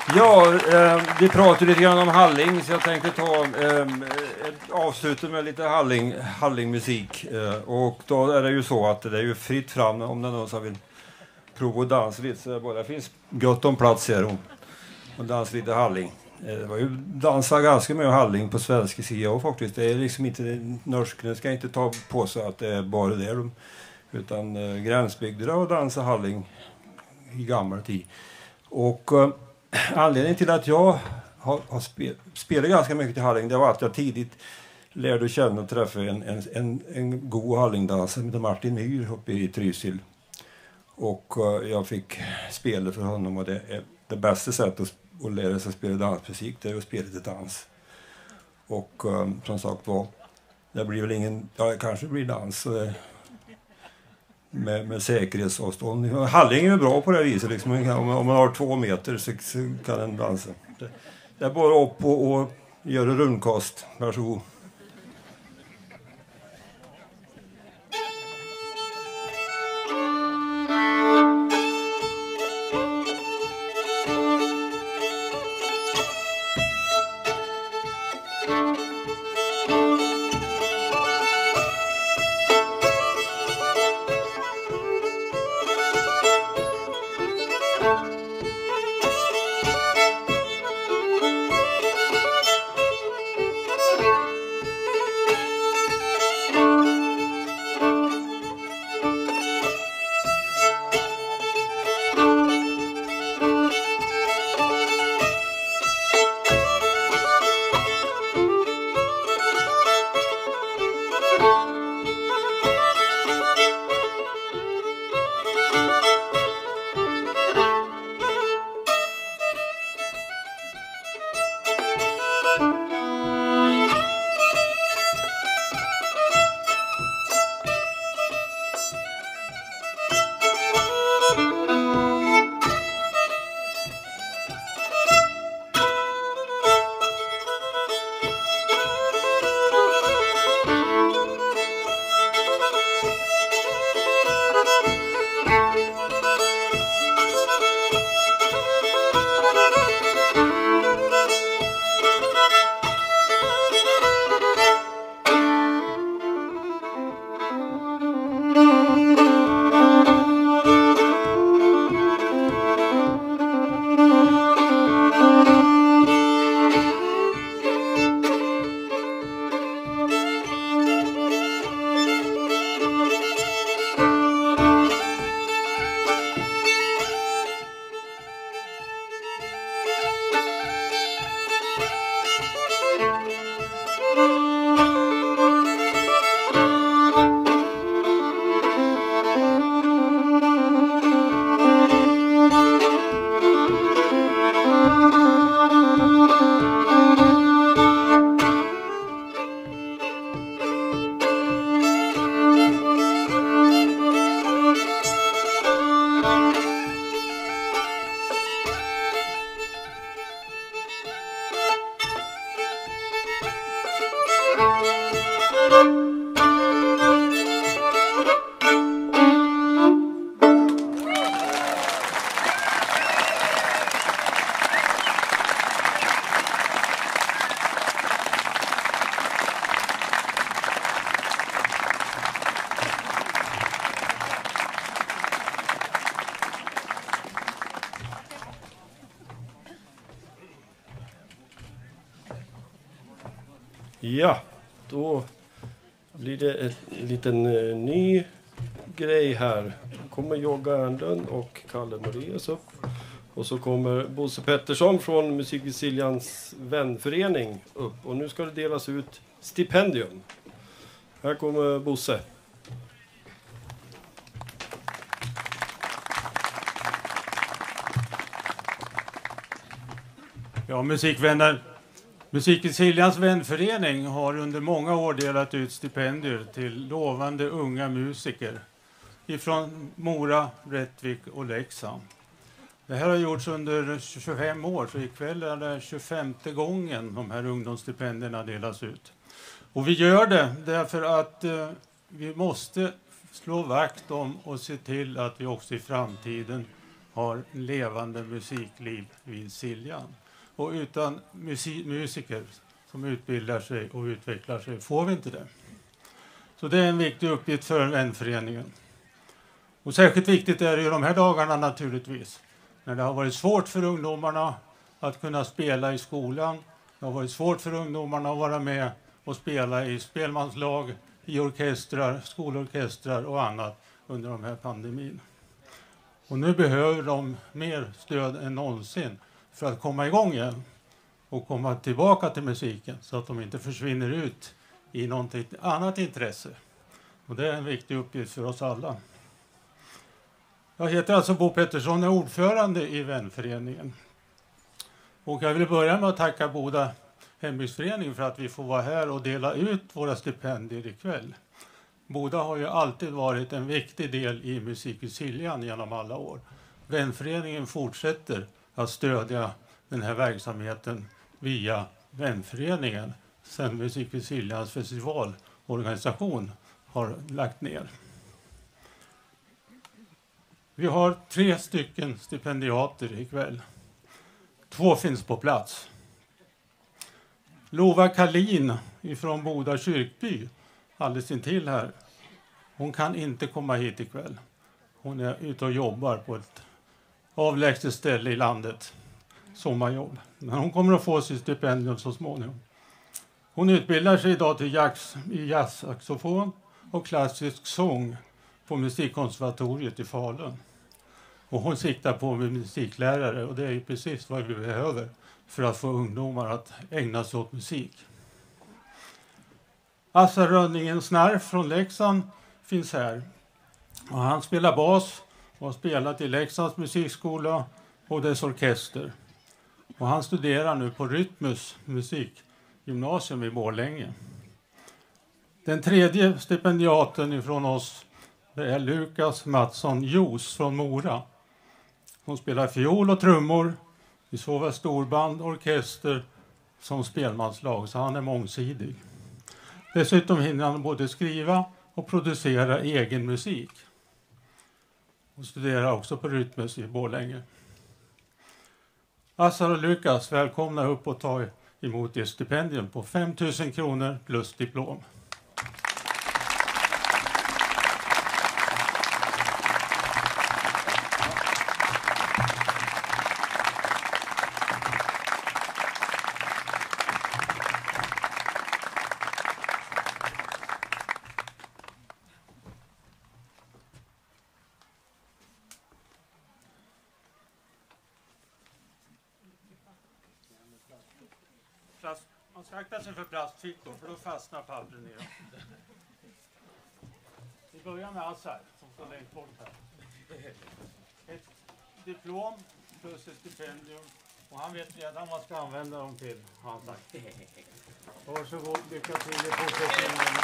Ja, eh, vi pratade lite grann om Halling, så jag tänkte ta eh, ett avslut med lite Halling, Hallingmusik. Eh, och då är det ju så att det är ju fritt fram om det är någon som vill prova att dansa lite. Så det, bara, det finns gott om plats här och, och dansa lite Halling. Eh, det var ju dansa ganska mycket Halling på svenska sidan faktiskt. Det är liksom inte norskarna ska inte ta på sig att det är bara det de, utan eh, gränsbygder och dansa Halling i gammal tid. Och eh, anledningen till att jag har, har spel, spelat ganska mycket till Halling, det var att jag tidigt lärde känna och träffa en, en, en, en god Hallingdansare som heter Martin Myhr uppe i Trysil. Och uh, jag fick spela för honom, och det är det bästa sättet att, att lära sig spela dansmusik, det är att spela till dans. Och um, som sagt var, det blir väl ingen, ja det kanske blir dans så det, med, med säkerhetsavstånd. Halling är ju bra på det här viset, liksom. om, om man har två meter så, så kan den dansa. Det, det är bara upp och, och göra rundkast, varsågod. Ja, då blir det en liten uh, ny grej här. Kommer Jogga Ernlund och Kalle Moraeus upp. Och så kommer Bosse Pettersson från Musik Siljans vänförening upp. Och nu ska det delas ut stipendium. Här kommer Bosse. Ja, musikvänner. Musik Siljans vänförening har under många år delat ut stipendier till lovande unga musiker ifrån Mora, Rättvik och Leksand. Det här har gjorts under tjugofem år, så ikväll är det tjugofemte gången de här ungdomsstipendierna delas ut. Och vi gör det därför att eh, vi måste slå vakt om och se till att vi också i framtiden har levande musikliv vid Siljan. Och utan musik, musiker som utbildar sig och utvecklar sig får vi inte det. Så det är en viktig uppgift för vänföreningen. Och särskilt viktigt är det ju de här dagarna naturligtvis. När det har varit svårt för ungdomarna att kunna spela i skolan. Det har varit svårt för ungdomarna att vara med och spela i spelmanslag, i orkestrar, skolorkestrar och annat under de här pandemin. Och nu behöver de mer stöd än någonsin för att komma igång igen och komma tillbaka till musiken så att de inte försvinner ut i något annat intresse. Och det är en viktig uppgift för oss alla. Jag heter alltså Bo Pettersson, är ordförande i vänföreningen. Och jag vill börja med att tacka Boda hembygdsförening för att vi får vara här och dela ut våra stipendier ikväll. Boda har ju alltid varit en viktig del i Musik i Siljan genom alla år. Vänföreningen fortsätter att stödja den här verksamheten via vänföreningen sen Musik i Siljans festivalorganisation har lagt ner. Vi har tre stycken stipendiater ikväll. Två finns på plats. Lova Kalin ifrån Boda kyrkby, alldeles intill här. Hon kan inte komma hit ikväll. Hon är ute och jobbar på ett avlägset ställe i landet. Sommarjobb. Men hon kommer att få sitt stipendium så småningom. Hon utbildar sig idag till jazz, i jazzsaxofon och klassisk sång på Musikkonservatoriet i Falun. Och hon siktar på med musiklärare och det är ju precis vad vi behöver för att få ungdomar att ägna sig åt musik. Assa Rönningen Snarf från Leksand finns här. Och han spelar bas och har spelat i Leksands musikskola och dess orkester. Och han studerar nu på Rytmus musikgymnasium i Borlänge. Den tredje stipendiaten ifrån oss det är Lukas Mattsson Jos från Mora. Hon spelar fiol och trummor i såväl storband, orkester som spelmanslag, så han är mångsidig. Dessutom hinner han både skriva och producera egen musik. Och studerar också på Rytmus i Borlänge. Assar och Lukas, välkomna upp och ta emot ert stipendium på fem tusen kronor plus diplom. Man ska akta sig för plastfickor för då fastnar pappren i dem. Vi börjar med Assar som står längst bort här. Ett diplom plus ett stipendium och han vet redan vad man ska använda dem till, har han sagt. Varsågod, lycka till i fortsättningen.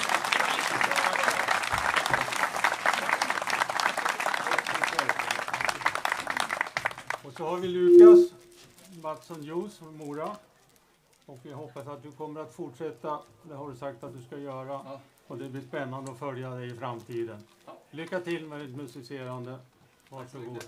Och så har vi Lukas Mattsson Jos från Mora. Och jag hoppas att du kommer att fortsätta, det har du sagt att du ska göra. Ja. Och det blir spännande att följa dig i framtiden. Ja. Lycka till med ditt musicerande. Varsågod.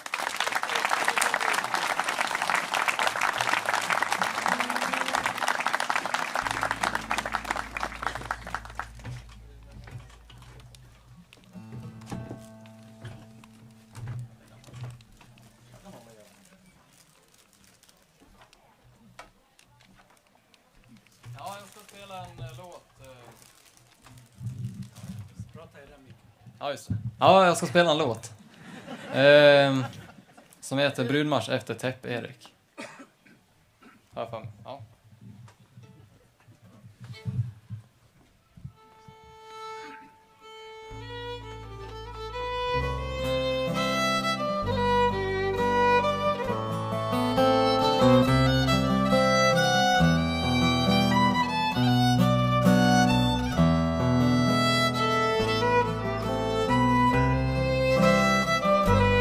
Ja, just det. Ja, jag ska spela en låt. Eh, som heter Brudmarsch efter Täpp-Erik. Har jag för mig. Ja.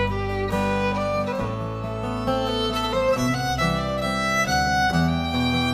Thank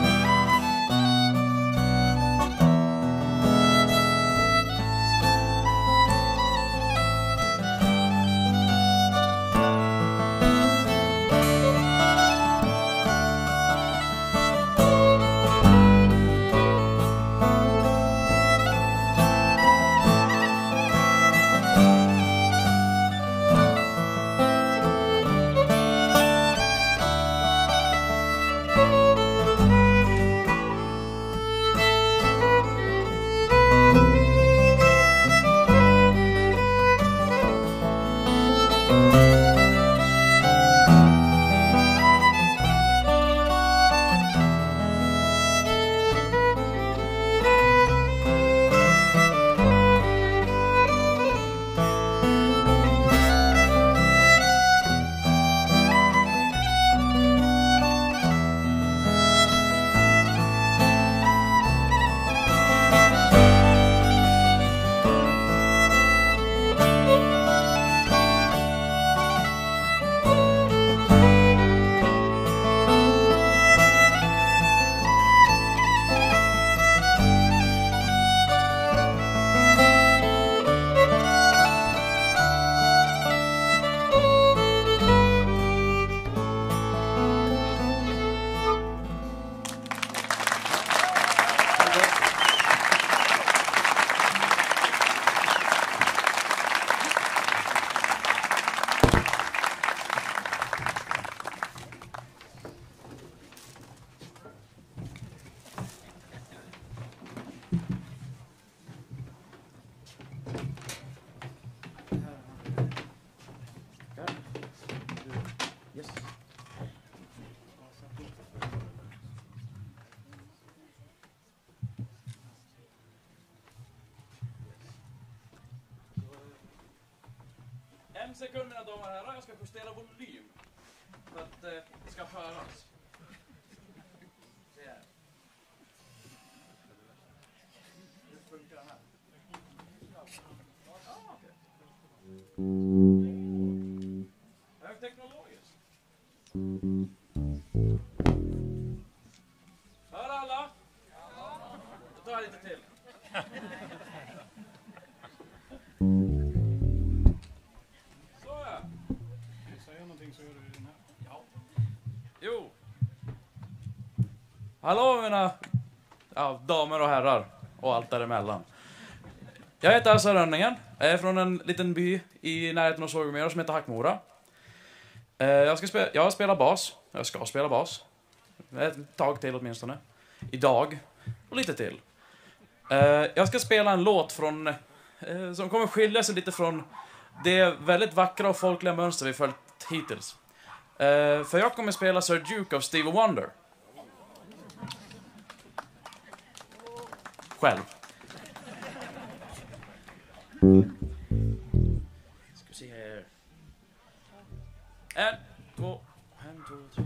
En sekund mina damer och herrar, jag ska justera volym för att eh, det ska höras. Se här. Hur funkar den här? Ah, okej. Högteknologiskt. Hör alla? Då tar jag lite till. Jo. Hallå mina ja, damer och herrar och allt däremellan. Jag heter Assa Rönningen. Jag är från en liten by i närheten av Sågmyra som heter Hackmora. Eh, jag, ska spela, jag spelar bas. Jag ska spela bas. Ett tag till åtminstone. Idag. Och lite till. Eh, jag ska spela en låt från eh, som kommer skilja sig lite från det väldigt vackra och folkliga mönster vi följt hittills. Uh, för jag kommer spela Sir Duke av Stevie Wonder. Själv. Ska se här. En, två, en, två, tre.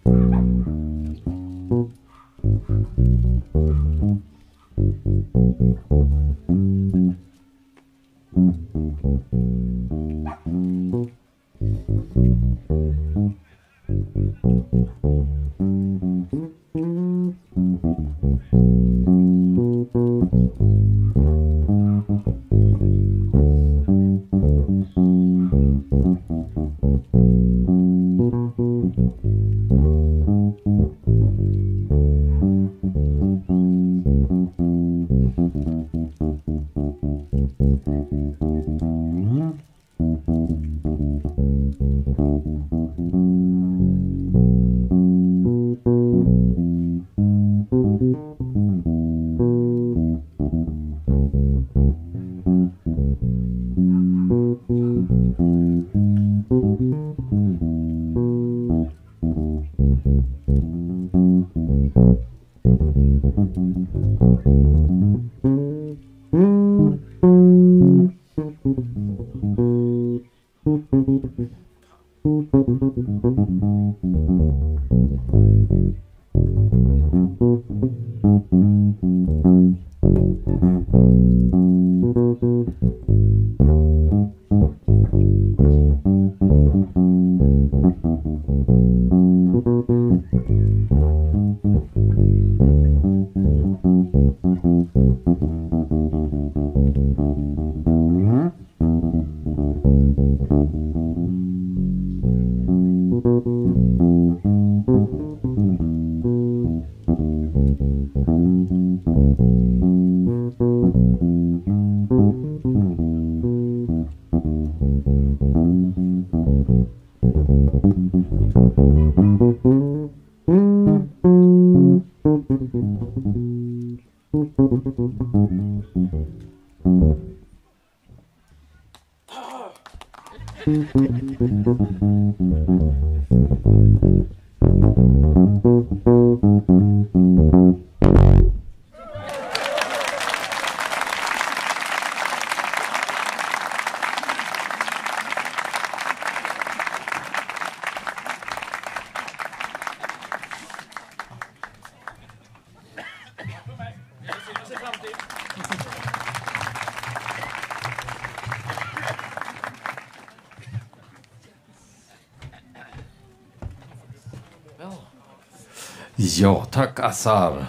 Ja, tack Assar.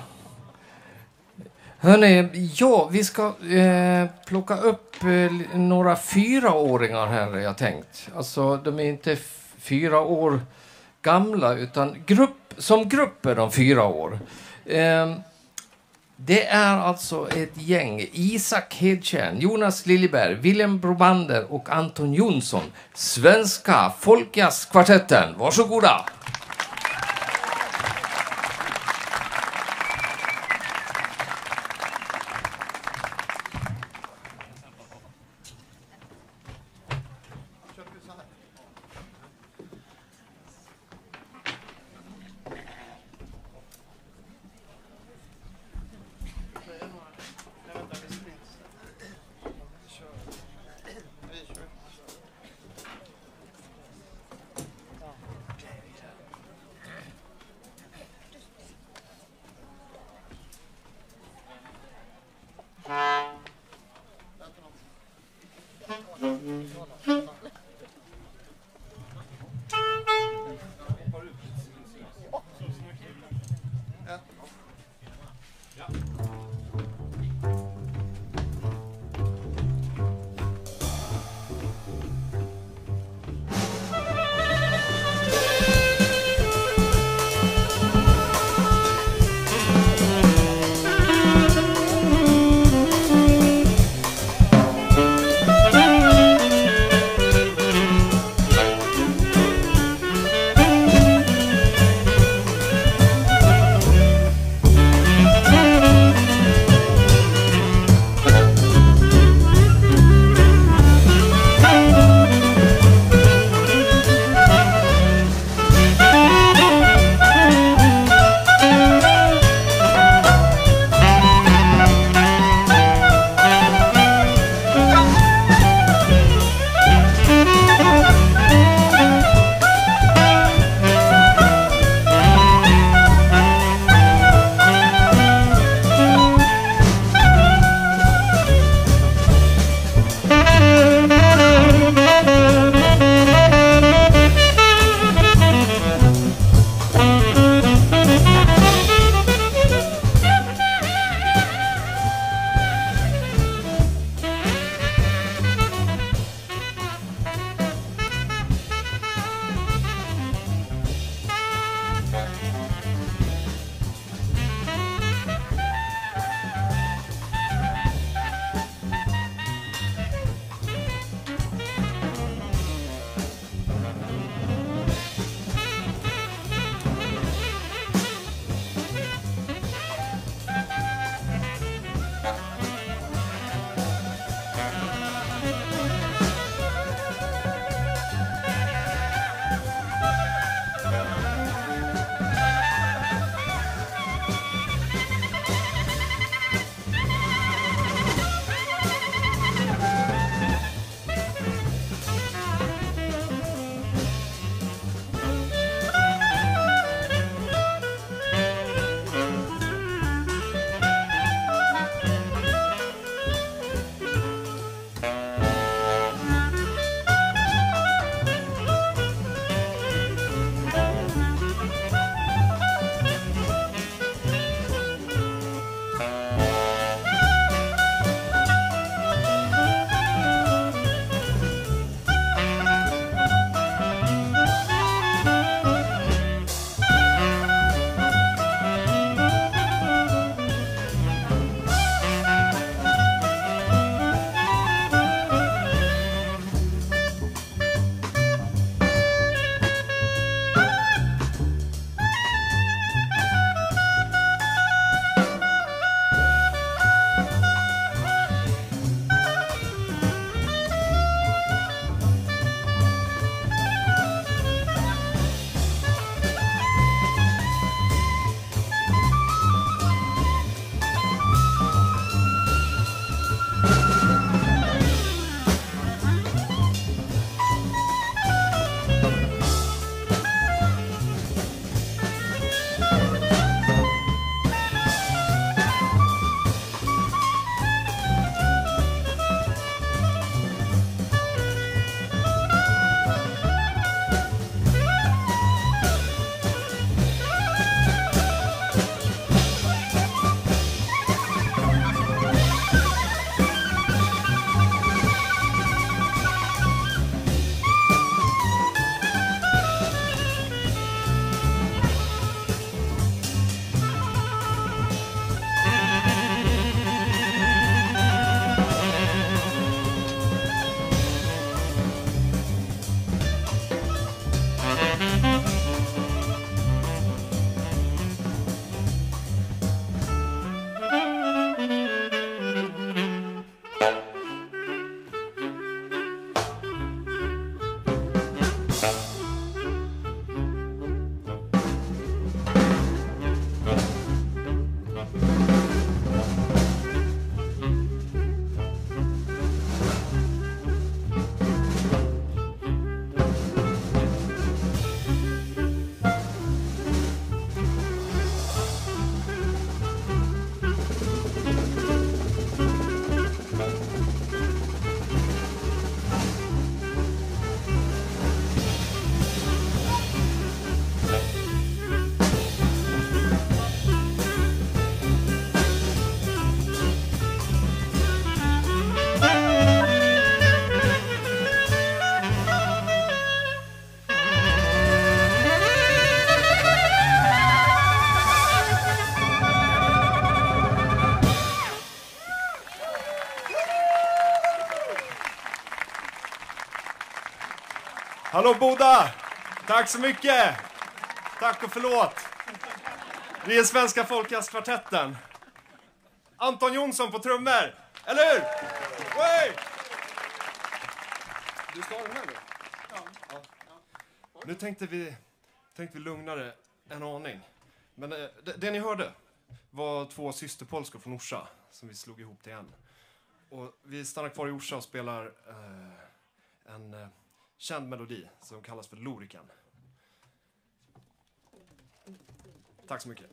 Hörrni, ja, vi ska eh, plocka upp eh, några fyraåringar här, har jag tänkt. Alltså, de är inte f- fyra år gamla, utan grupp, som grupp är de fyra år. Eh, det är alltså ett gäng. Isak Hedtjärn, Jonas Liljeberg, William Brobander och Anton Jonsson. Svenska Folkjazzkvartetten. Varsågoda! Hallå Boda! Tack så mycket! Tack och förlåt. Vi är Svenska Folkjazzkvartetten. Anton Jonsson på trummor. Eller hur? Hey! Du ska ha den här nu? Ja. Ja. Nu tänkte vi, tänkte vi lugna det en aning. Men eh, det, det ni hörde var två systerpolskor från Orsa som vi slog ihop till en. Och vi stannar kvar i Orsa och spelar eh, en eh, känd melodi som kallas för Lorikan. Tack så mycket.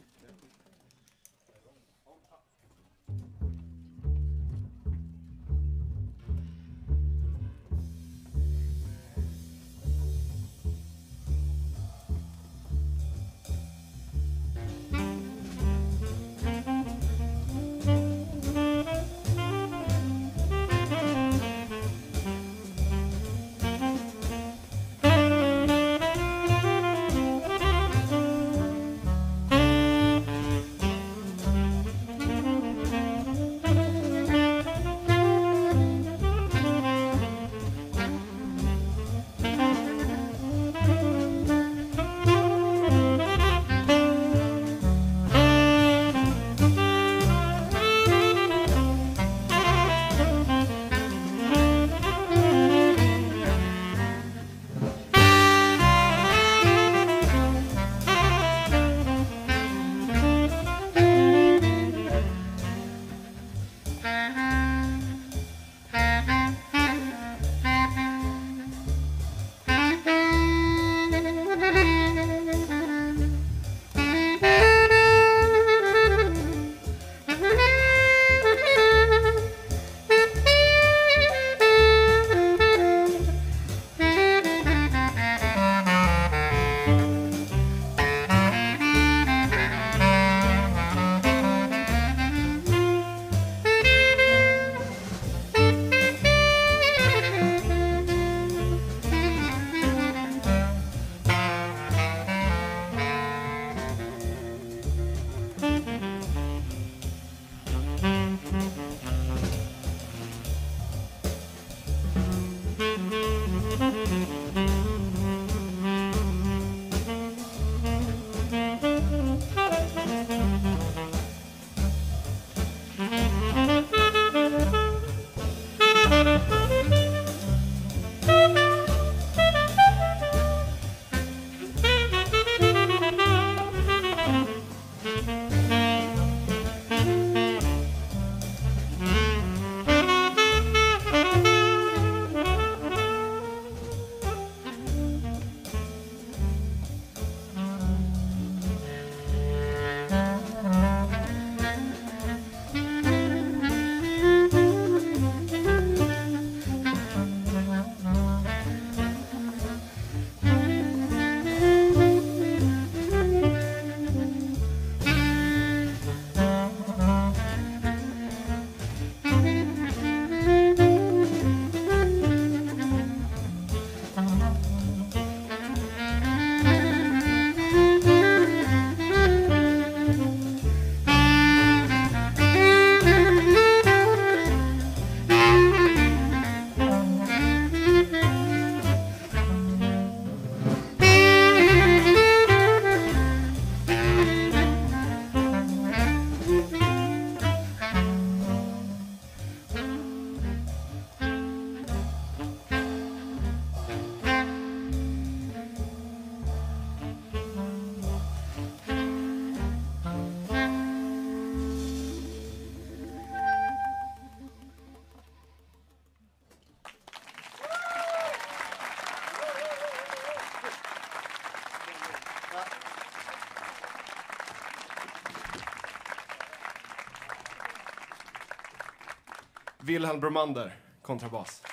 Wilhelm Bromander, kontrabas.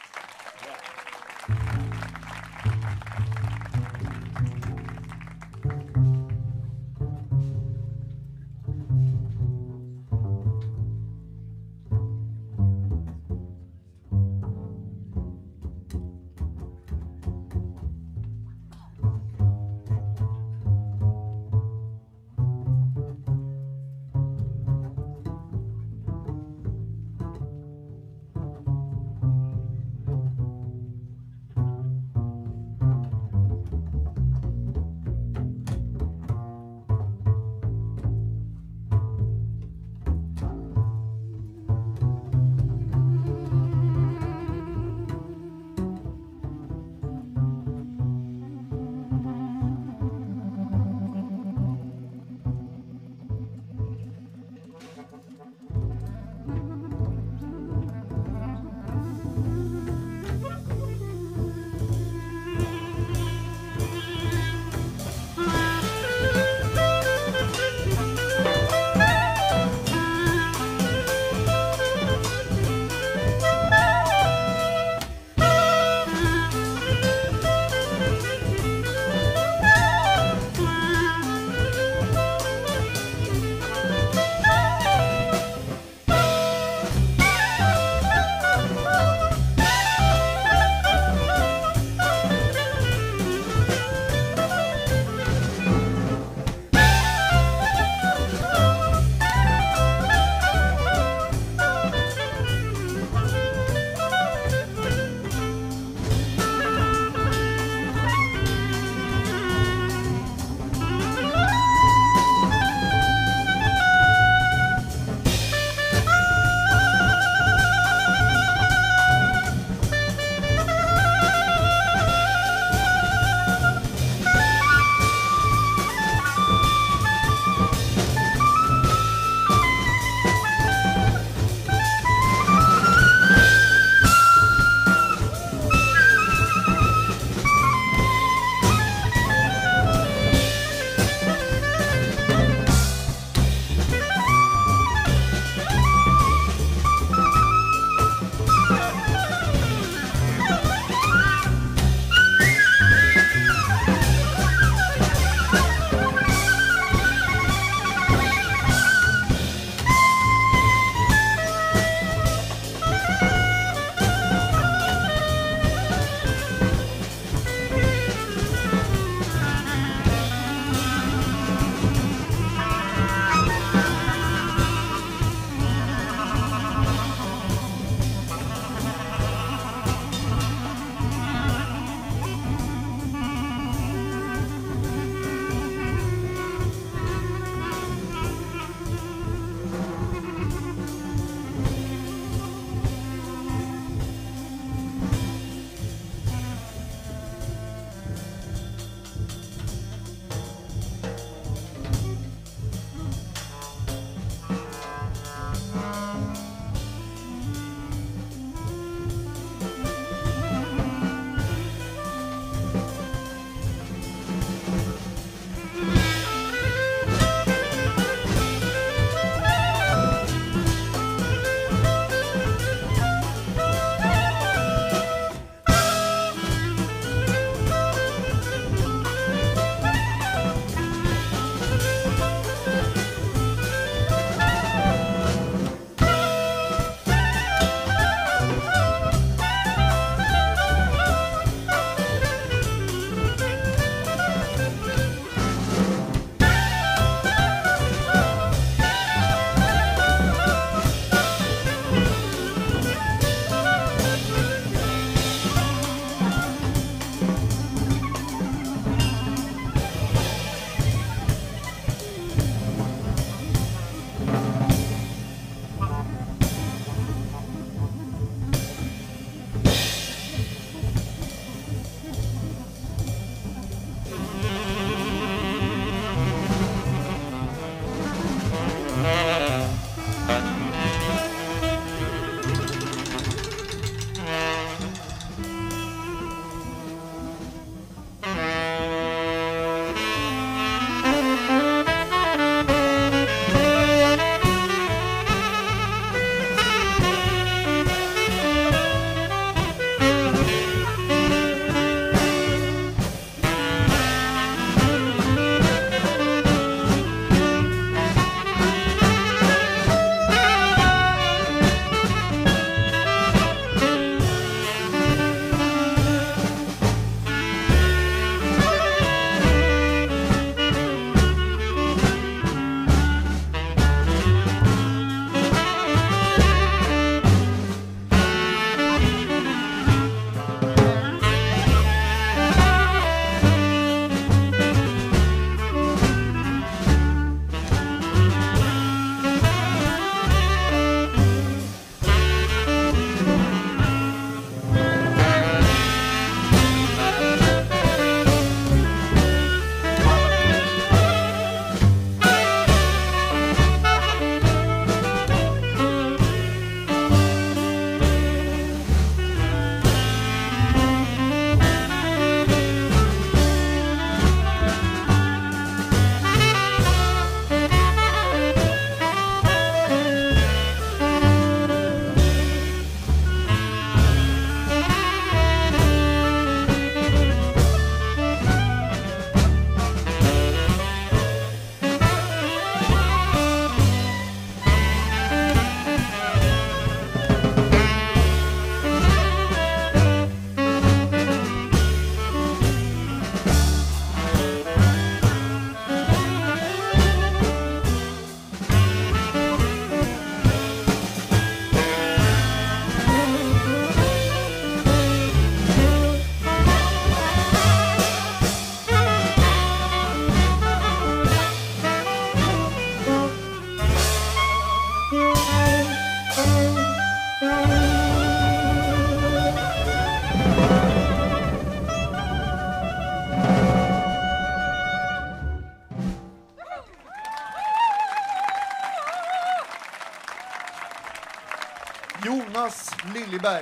Jonas Liljeberg.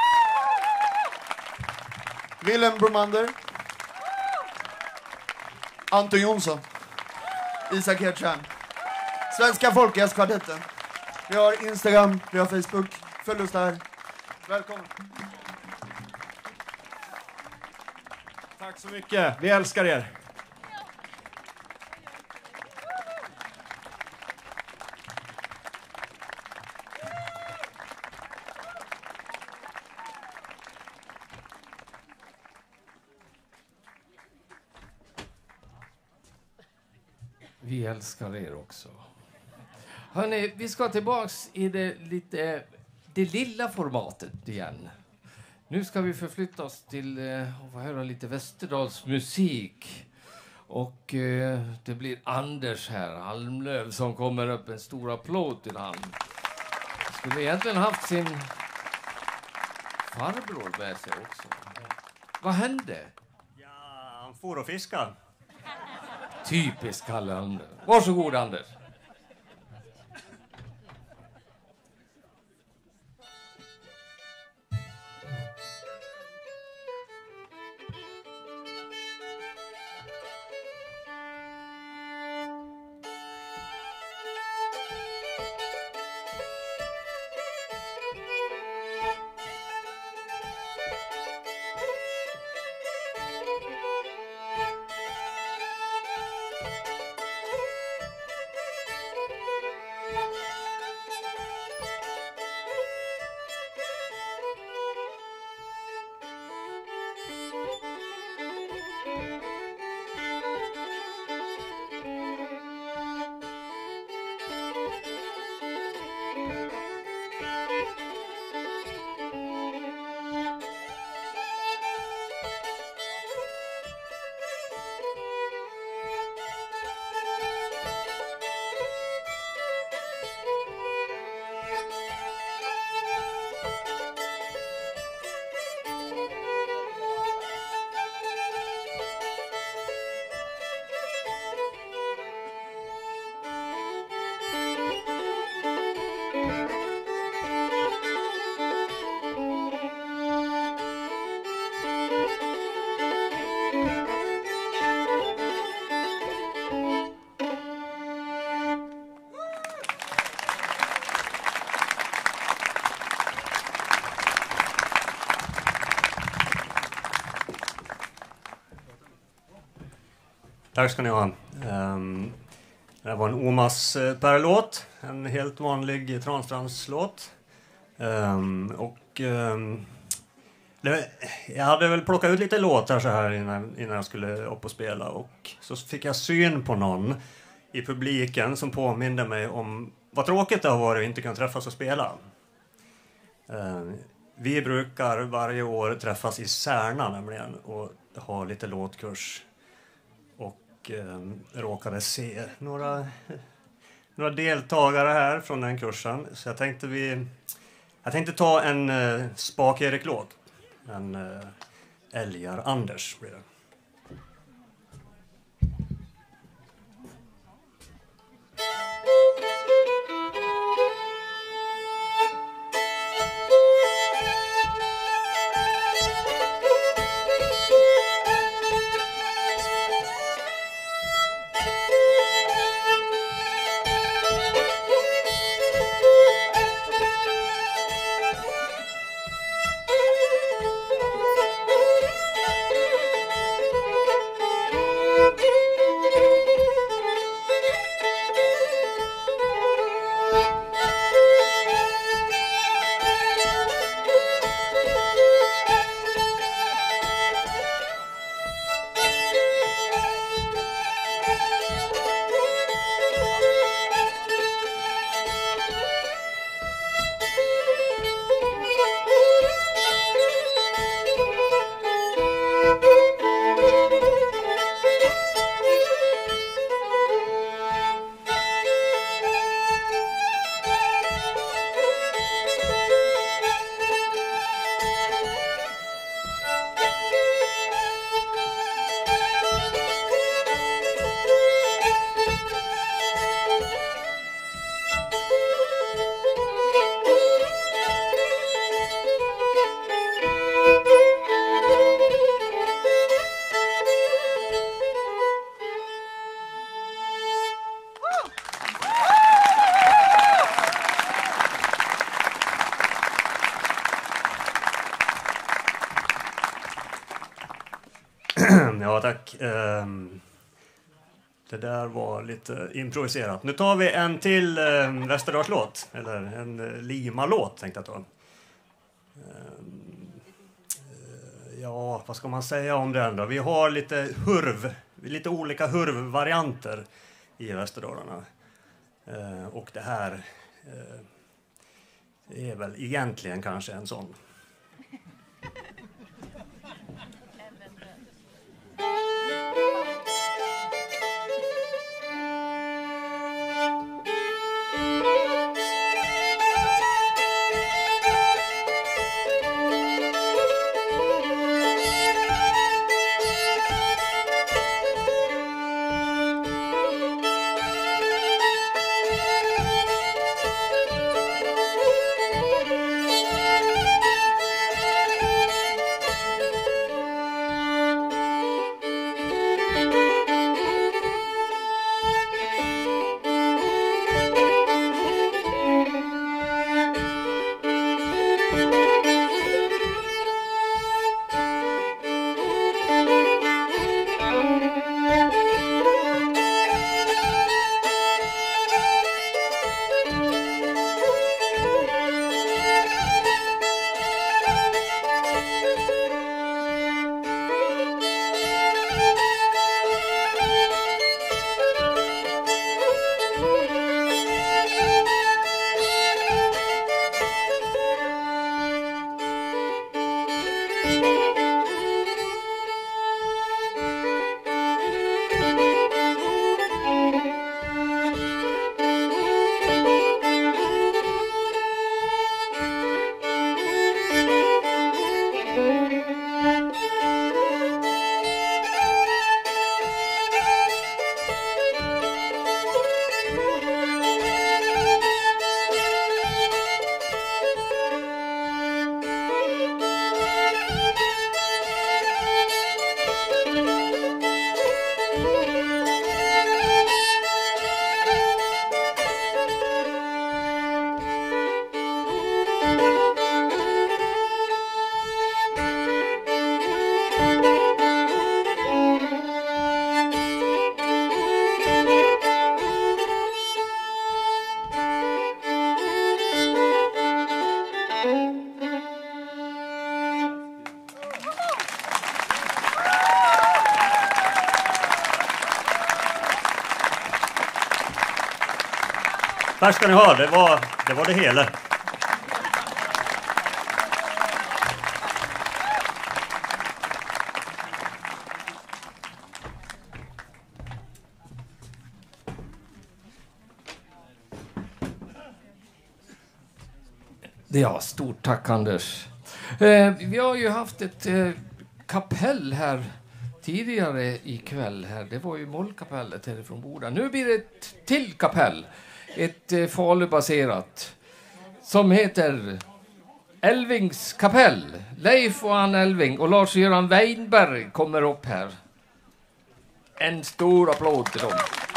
Willem Bromander. Anton Jonsson. Isak Hedtjärn. Svenska Folkjärdskvartetten. Vi har Instagram, vi har Facebook. Följ oss där. Välkommen. Tack så mycket. Vi älskar er. Vi älskar er också. Hörrni, vi ska tillbaks i det lite det lilla formatet igen. Nu ska vi förflytta oss till och få höra lite Västerdals musik. Och eh, det blir Anders här, Almlöv, som kommer upp. En stor applåd till han. Skulle egentligen haft sin farbror med sig också. Vad hände? Ja, han får och fiska. Typiskt Kalle Almlöv. Varsågod, Anders. Tack ska ni ha. Um, det här var en Omas Per-låt. En helt vanlig Transtrandslåt. Um, och um, det, jag hade väl plockat ut lite låtar så här innan, innan jag skulle upp och spela. Och så fick jag syn på någon i publiken som påminde mig om vad tråkigt det har varit att inte kunna träffas och spela. Um, vi brukar varje år träffas i Särna nämligen och ha lite låtkurs. Och eh, råkade se några, några deltagare här från den kursen. Så jag tänkte vi jag tänkte ta en eh, Spak-Erik-låt. En eh, Älgar-Anders blir det. Thank you. Ja, tack. Um, det där var lite improviserat. Nu tar vi en till um, Västerdalslåt. Eller en uh, Lima-låt, tänkte jag ta. Um, uh, ja, vad ska man säga om den då? Vi har lite hurv. Lite olika hurvvarianter i Västerdalarna. Uh, och det här uh, är väl egentligen kanske en sån. Tack ska ni ha, det var det, var det hela. Ja, stort tack Anders. Eh, vi har ju haft ett eh, kapell här tidigare ikväll. Här. Det var ju Mollkapellet härifrån Boda. Nu blir det ett till kapell. Ett eh, Falubaserat. Som heter Elvings kapell. Leif och Ann Elving och Lars-Göran Weinberg kommer upp här. En stor applåd till dem.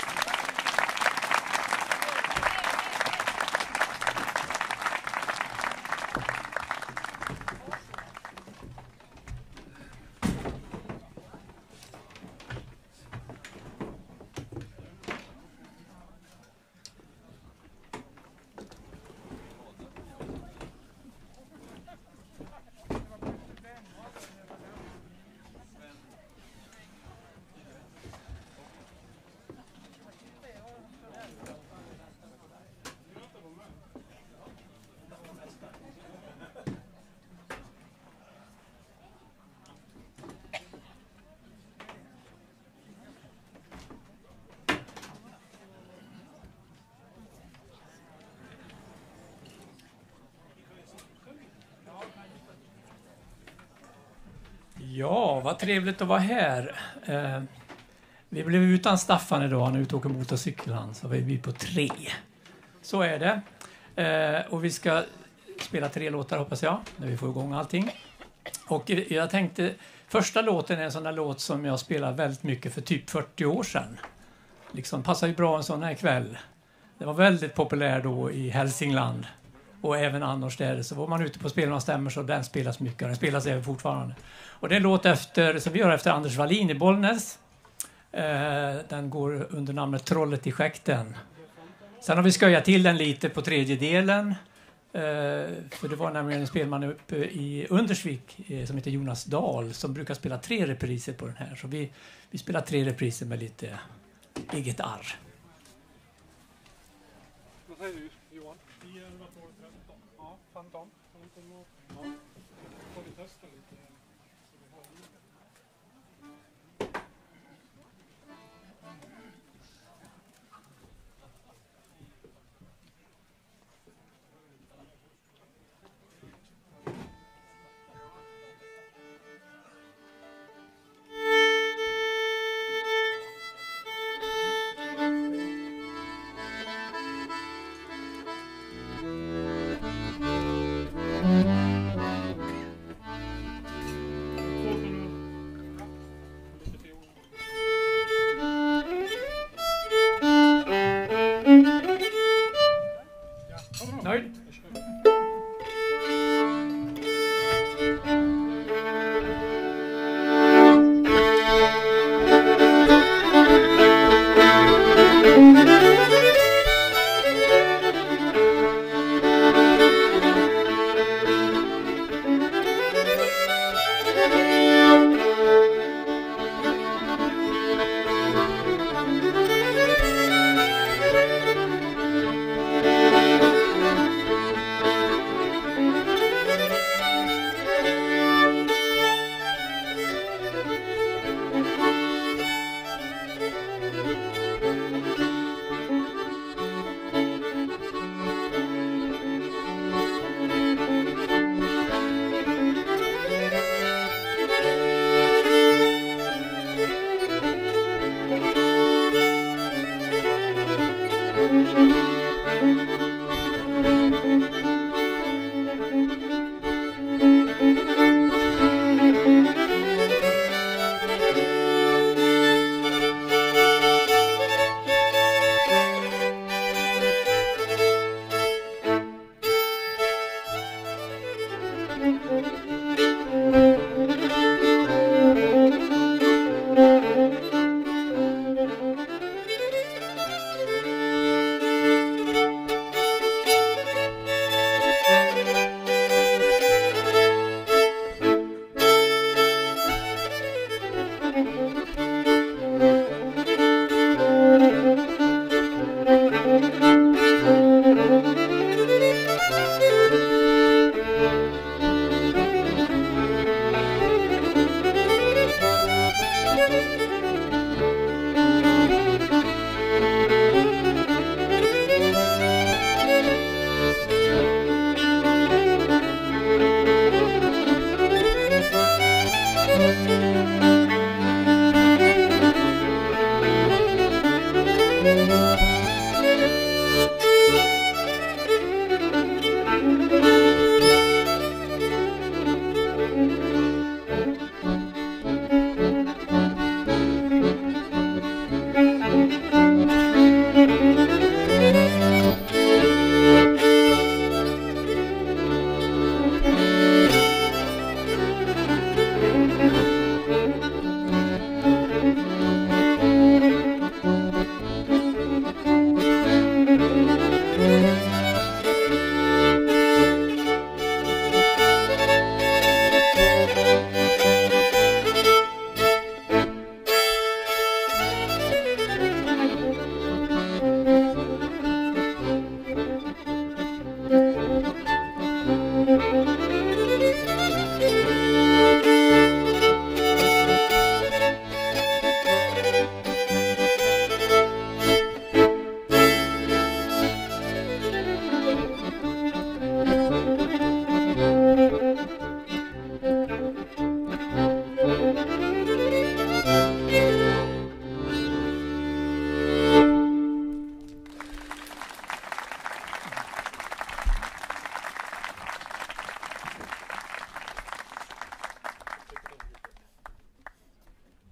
Ja, vad trevligt att vara här. Eh, vi blev utan Staffan idag, han är ute och åker motorcykel han, så vi är vi på tre. Så är det. Eh, och vi ska spela tre låtar hoppas jag, när vi får igång allting. Och jag tänkte, första låten är en sån där låt som jag spelade väldigt mycket för typ fyrtio år sedan. Liksom passar ju bra en sån här kväll. Det var väldigt populär då i Hälsingland. och även annorstädes. Så var man ute på spelarna stämmer så den spelas mycket och den spelas även fortfarande. Och det är en låt efter, som vi gör efter Anders Wallin i Bollnäs. Eh, den går under namnet Trollet i skäkten. Sen har vi sköjat till den lite på tredje delen. Eh, för det var nämligen en spelman uppe i Undersvik eh, som heter Jonas Dahl som brukar spela tre repriser på den här. Så vi, vi spelar tre repriser med lite eget arr. Vad säger du, Johan? tio, elva, tolv, tretton. Ja, femton. Ja. Får vi testa lite så vi har lite. Nöjd?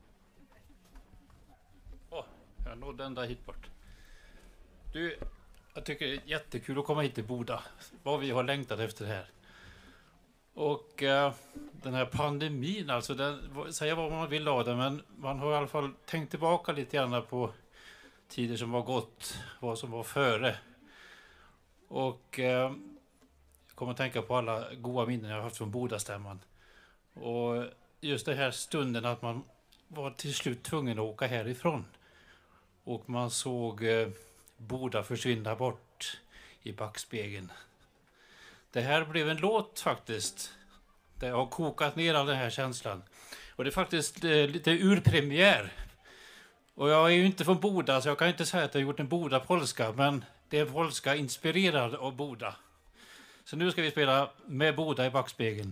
Jag nådde ända hit bort. Du, Jag tycker det är jättekul att komma hit till Boda. Vad vi har längtat efter här. Och eh, den här pandemin, alltså, den, säga vad man vill av den, men man har i alla fall tänkt tillbaka lite grann på tider som var gått, vad som var före. Och eh, jag kommer att tänka på alla goda minnen jag har haft från Bodastämman. Och just den här stunden att man var till slut tvungen att åka härifrån. Och man såg eh, Boda försvinna bort i backspegeln. Det här blev en låt faktiskt. Det har kokat ner all den här känslan. Och det är faktiskt eh, lite urpremiär. Och jag är ju inte från Boda så jag kan inte säga att jag har gjort en Boda-polska. Men det är polska inspirerad av Boda. Så nu ska vi spela med Boda i backspegeln.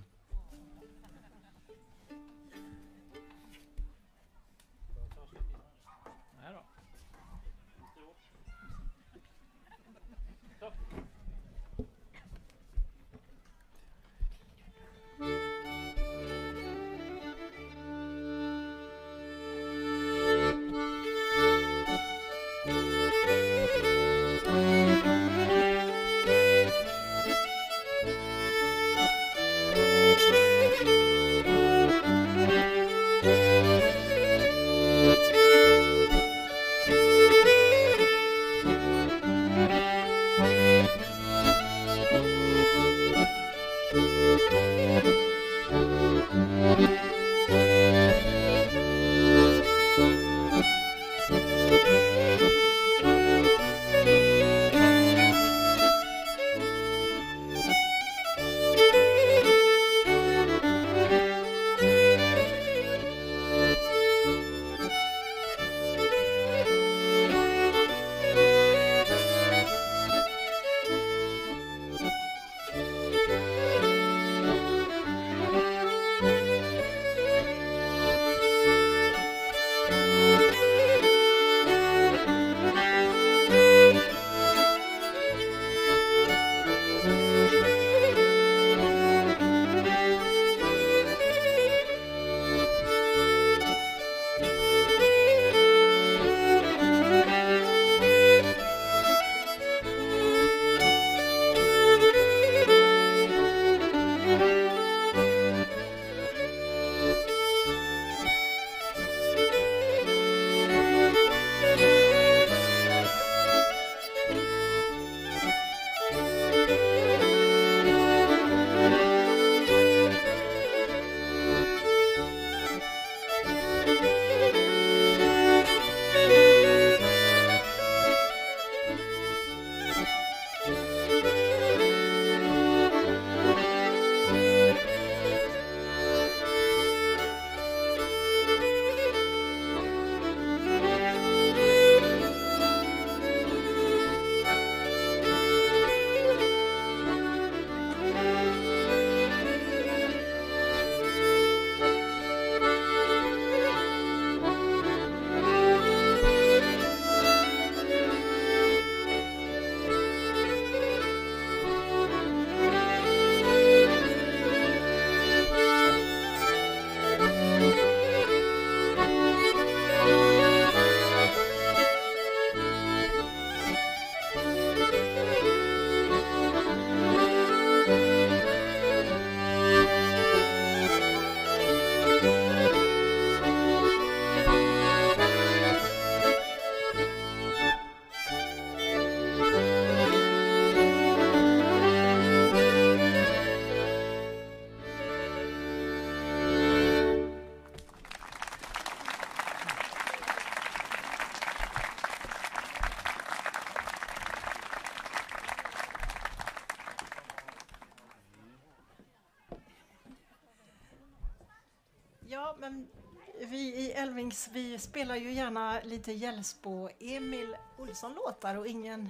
Ja, men vi i Elvings, vi spelar ju gärna lite Hjälsbo Emil Olsson-låtar och ingen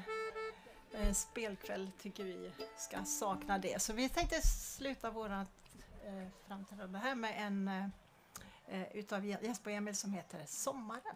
eh, spelkväll tycker vi ska sakna det. Så vi tänkte sluta vårat eh, framträdande här med en eh, utav Hjälsbo Emil som heter Sommaren.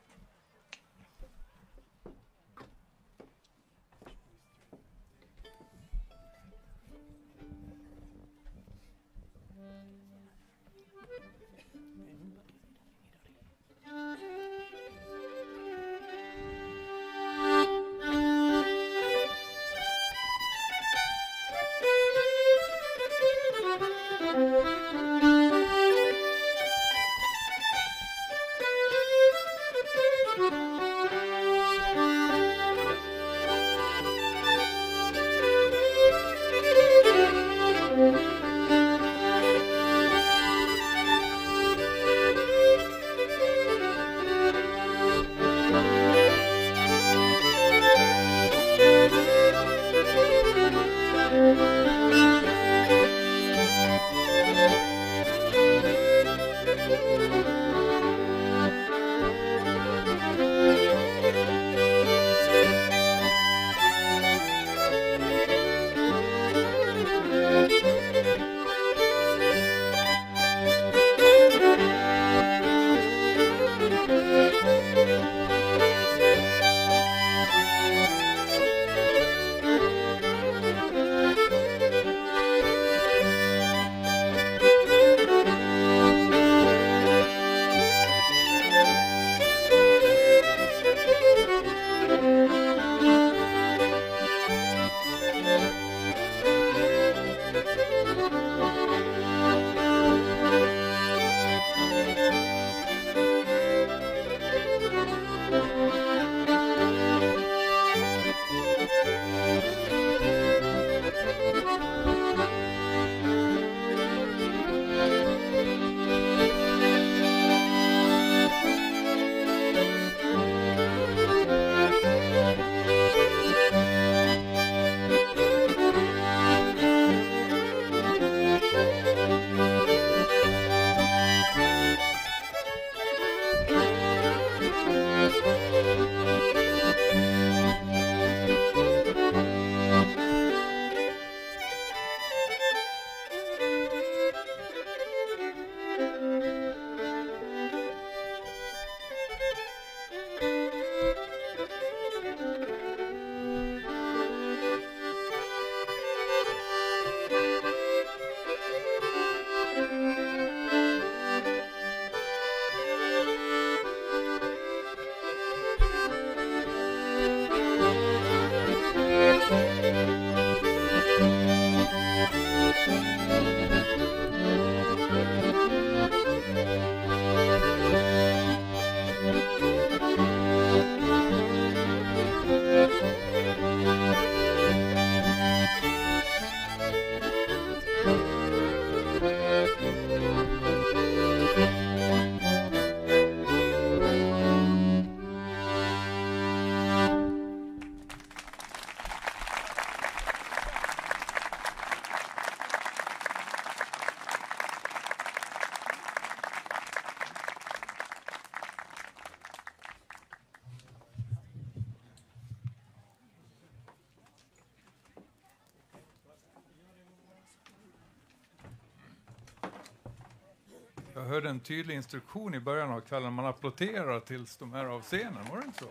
Jag hörde en tydlig instruktion i början av kvällen. Man applåderar tills de är av scenen. Var det inte så?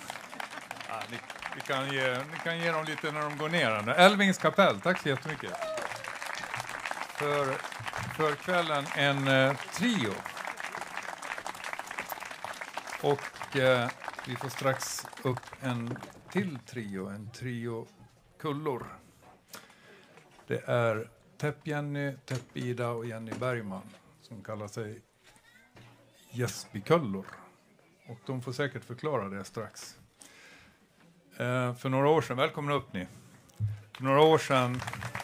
Ja, ni, ni, kan ge, ni kan ge dem lite när de går ner. Elvings kapell, tack så jättemycket. För, för kvällen en eh, trio. Och eh, vi får strax upp en till trio. En trio kullor. Det är Tepp Jenny, Tepp Ida och Jenny Bergman som kallar sig Jesbykullor. Och de får säkert förklara det strax. Eh, för några år sedan, välkomna upp ni. För några år sedan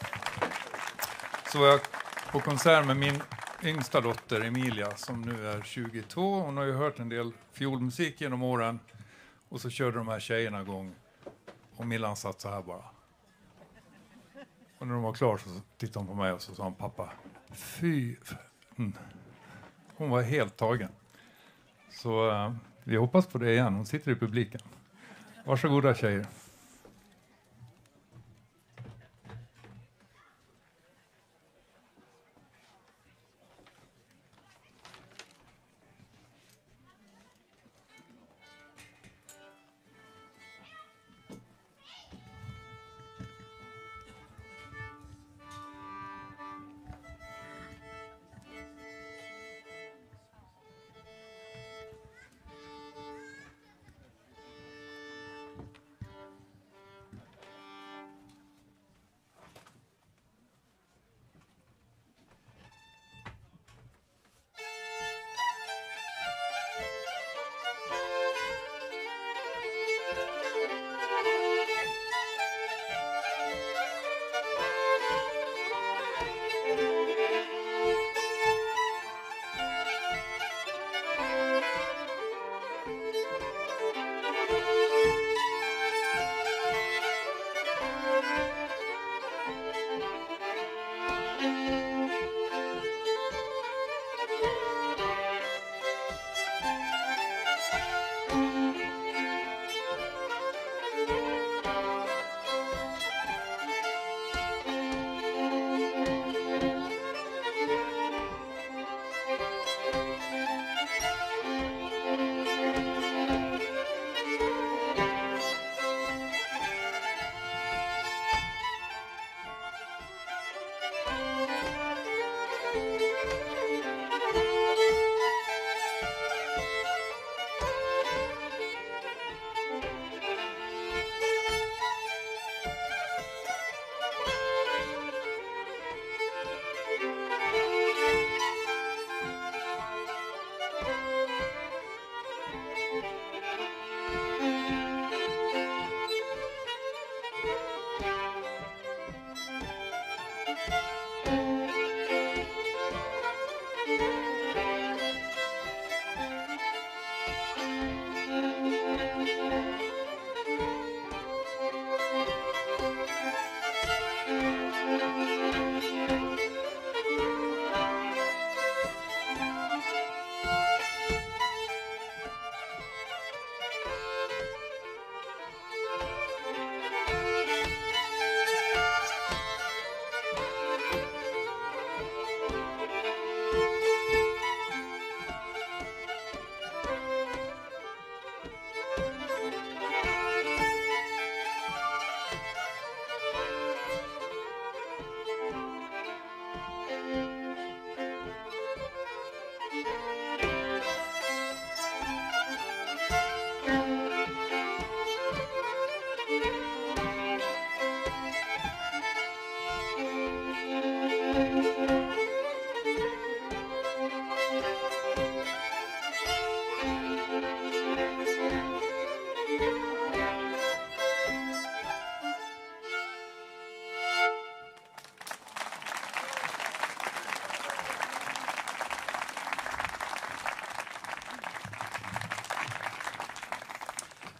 så var jag på konsert med min yngsta dotter Emilia som nu är tjugotvå. Hon har ju hört en del fiolmusik genom åren. Och så körde de här tjejerna igång. Och Millan satt så här bara. Och när de var klar så tittade hon på mig och så sa han, pappa, fy. Mm. Hon var helt tagen. Så uh, vi hoppas på det igen. Hon sitter i publiken. Varsågoda tjejer.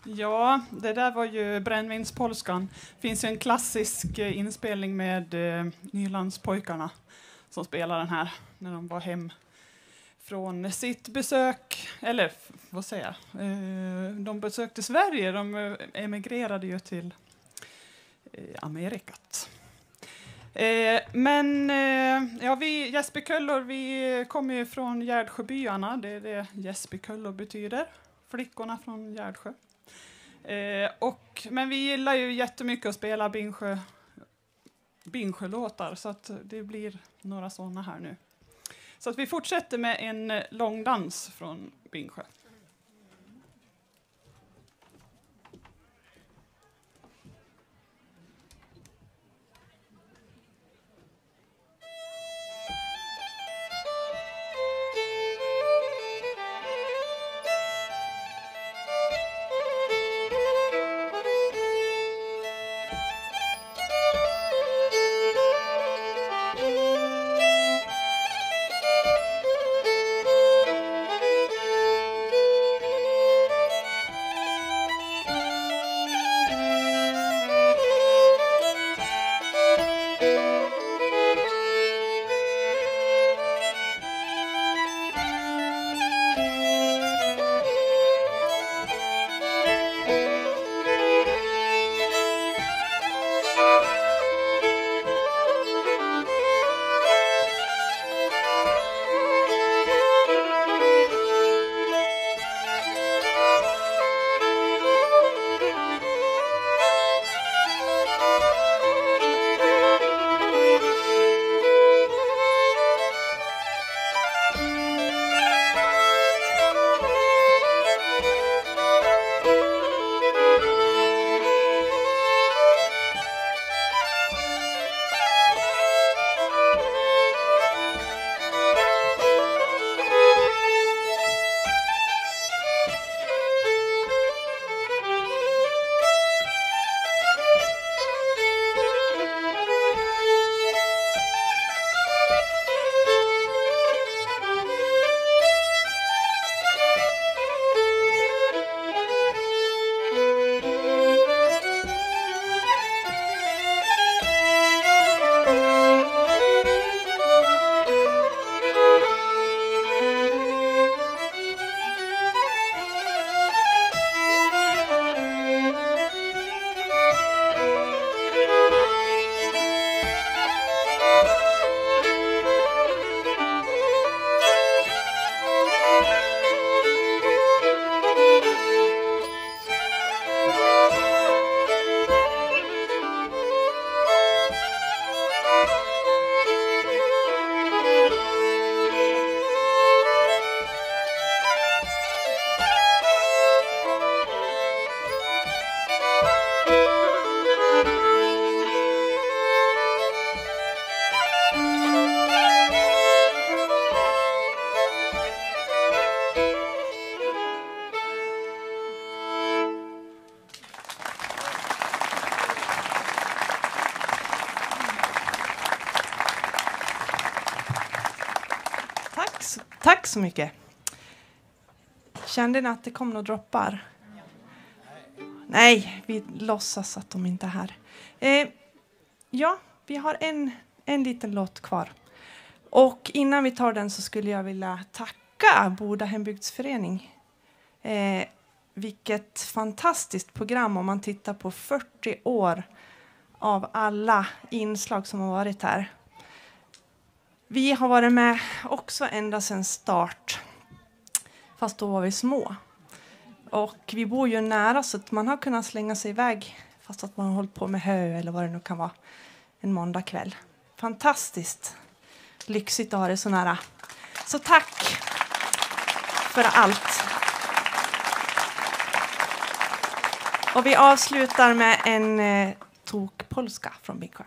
Ja, det där var ju Brännvinspolskan. Det finns ju en klassisk eh, inspelning med eh, Nylandspojkarna som spelar den här när de var hem från sitt besök, eller f- vad säger jag, eh, de besökte Sverige, de eh, emigrerade ju till eh, Amerikat. Eh, men eh, ja, vi Gäsbyköllor, vi kommer ju från Gärdsjöbyarna, det är det Gäsbyköllor betyder, flickorna från Gärdsjö. Eh, och, men vi gillar ju jättemycket att spela Bingsjö, Bingsjölåtar, så att det blir några sådana här nu. Så att vi fortsätter med en eh, långdans från Bingsjö. Tack så mycket. Kände ni att det kom några droppar? Nej, vi låtsas att de inte är här. Eh, ja, vi har en, en liten låt kvar. Och innan vi tar den så skulle jag vilja tacka Boda hembygdsförening. Eh, vilket fantastiskt program om man tittar på fyrtio år av alla inslag som har varit här. Vi har varit med också ända sedan start, fast då var vi små. Och vi bor ju nära så att man har kunnat slänga sig iväg fast att man har hållit på med hö eller vad det nu kan vara en måndagkväll. Fantastiskt lyxigt att ha det så nära. Så tack för allt. Och vi avslutar med en eh, tokpolska från Bingsjö.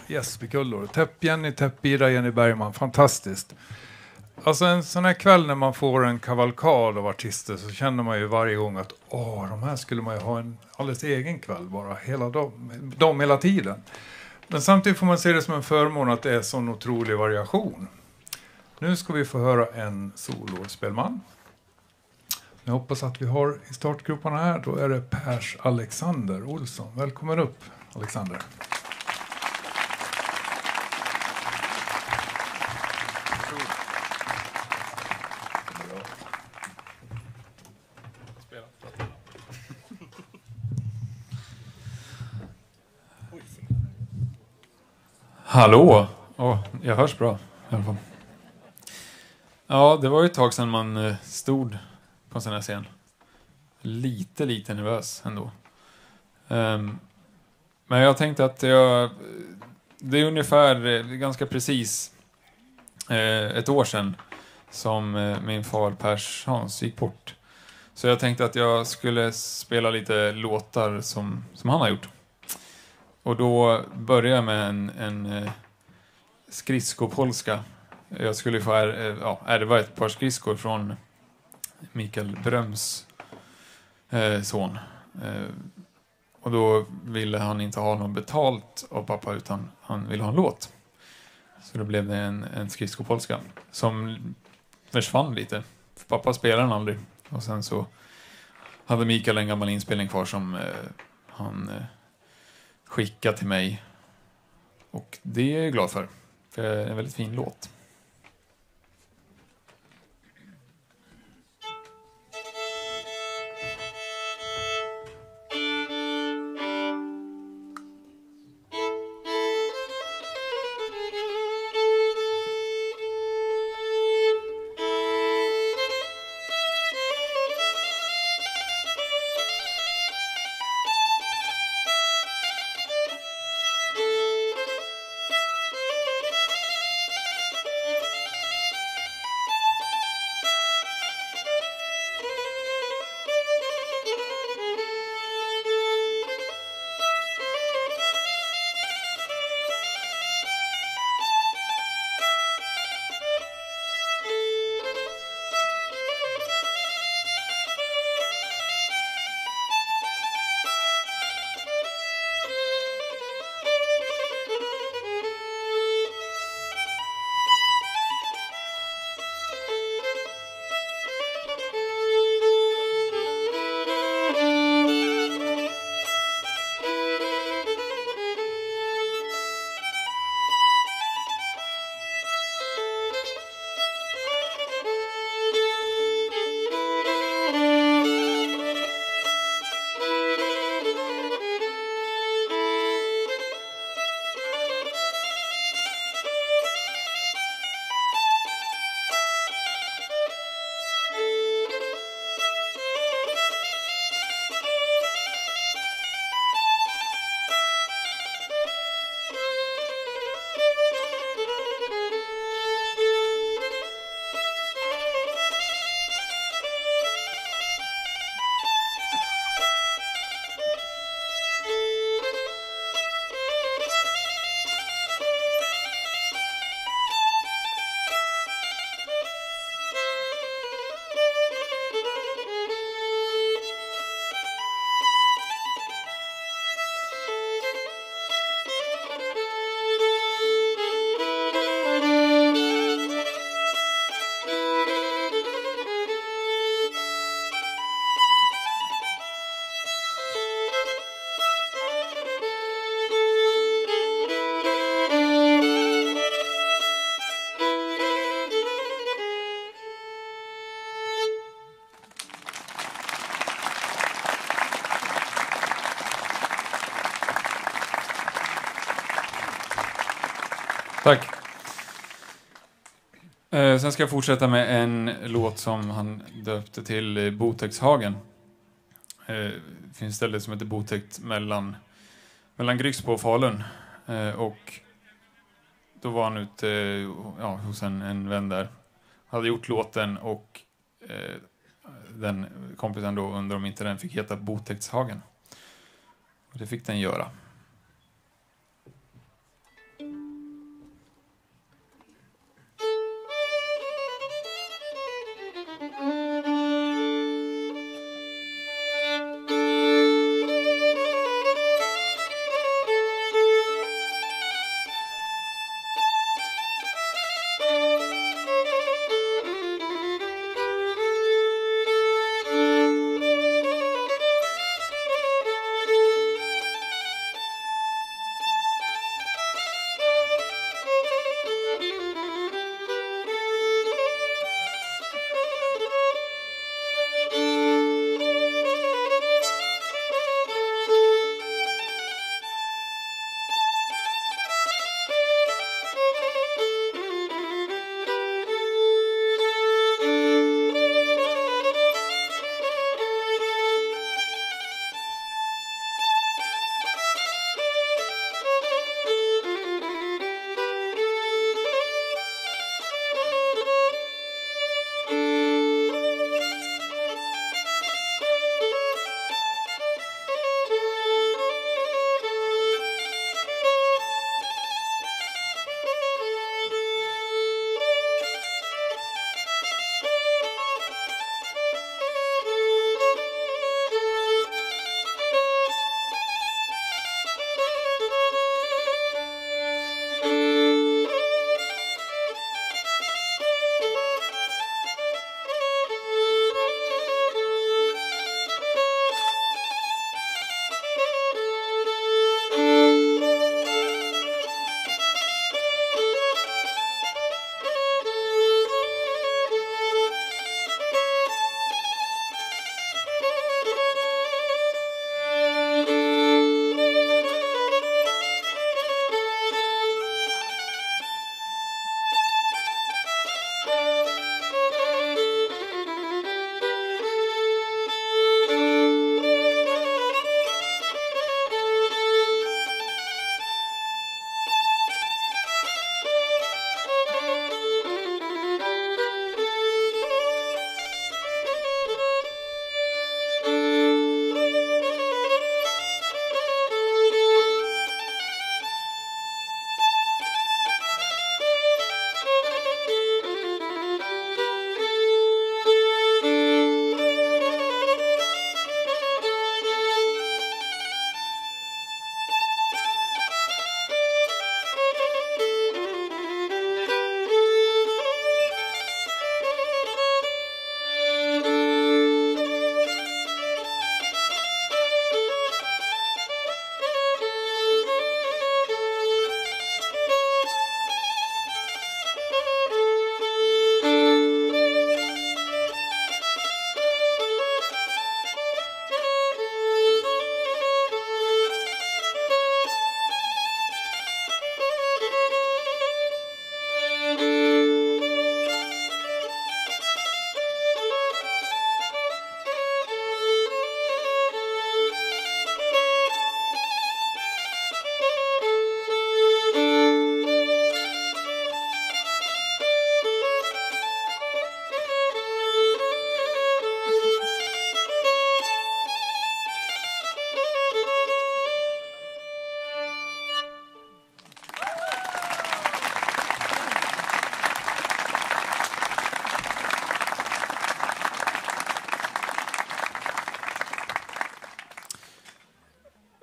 Gäsbykullor. Täpp Jenny, täpp Ida, Jenny Bergman. Fantastiskt. Alltså en sån här kväll när man får en kavalkad av artister så känner man ju varje gång att åh, de här skulle man ju ha en alldeles egen kväll bara. Hela dem, dem hela tiden. Men samtidigt får man se det som en förmån att det är sån otrolig variation. Nu ska vi få höra en solospelman. Jag hoppas att vi har i startgroparna här. Då är det Pers Alexander Olsson. Välkommen upp, Alexander. Hallå! Oh, jag hörs bra i alla fall. Ja, det var ju ett tag sedan man eh, stod på en sån här scen. Lite, lite nervös ändå. Um, men jag tänkte att jag... Det är ungefär eh, ganska precis eh, ett år sedan som eh, min far Pers Hans gick bort. Så jag tänkte att jag skulle spela lite låtar som, som han har gjort. Och då började jag med en, en eh, skridskopolska. Jag skulle få är, eh, ja, ärva ett par skridskor från Mikael Bröms eh, son. Eh, och då ville han inte ha någon betalt av pappa utan han ville ha en låt. Så då blev det en, en skridskopolska som försvann lite. För pappa spelade den aldrig. Och sen så hade Mikael en gammal inspelning kvar som eh, han... Eh, skicka till mig. Och det är jag glad för. För det är en väldigt fin låt. Tack. Eh, sen ska jag fortsätta med en låt som han döpte till Botäktshagen. Eh, det finns ett ställe som heter Botäkt mellan, mellan Grycksbo och Falun. Eh, och då var han ute eh, ja, hos en, en vän där. Hade gjort låten och eh, den kompisen då undrar om inte den fick heta Botäktshagen. Och det fick den göra.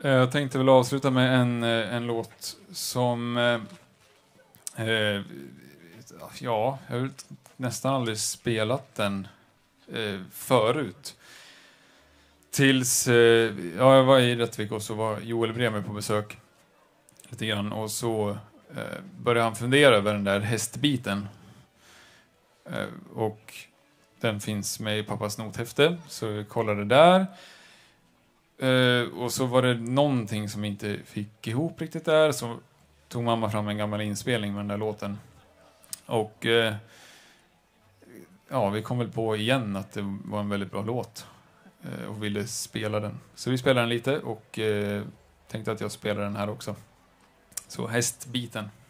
Jag tänkte väl avsluta med en, en låt som... Eh, eh, ja, jag har nästan aldrig spelat den eh, förut. Tills eh, ja, jag var i Rättvik och så var Joel Bremer på besök lite grann. Och så eh, började han fundera över den där hästbiten. Eh, och den finns med i pappas nothäfte, så jag kollade där. Uh, och så var det någonting som inte fick ihop riktigt där, så tog mamma fram en gammal inspelning med den där låten. Och uh, ja, vi kom väl på igen att det var en väldigt bra låt uh, och ville spela den. Så vi spelade den lite och uh, tänkte att jag spelar den här också. Så hästbiten.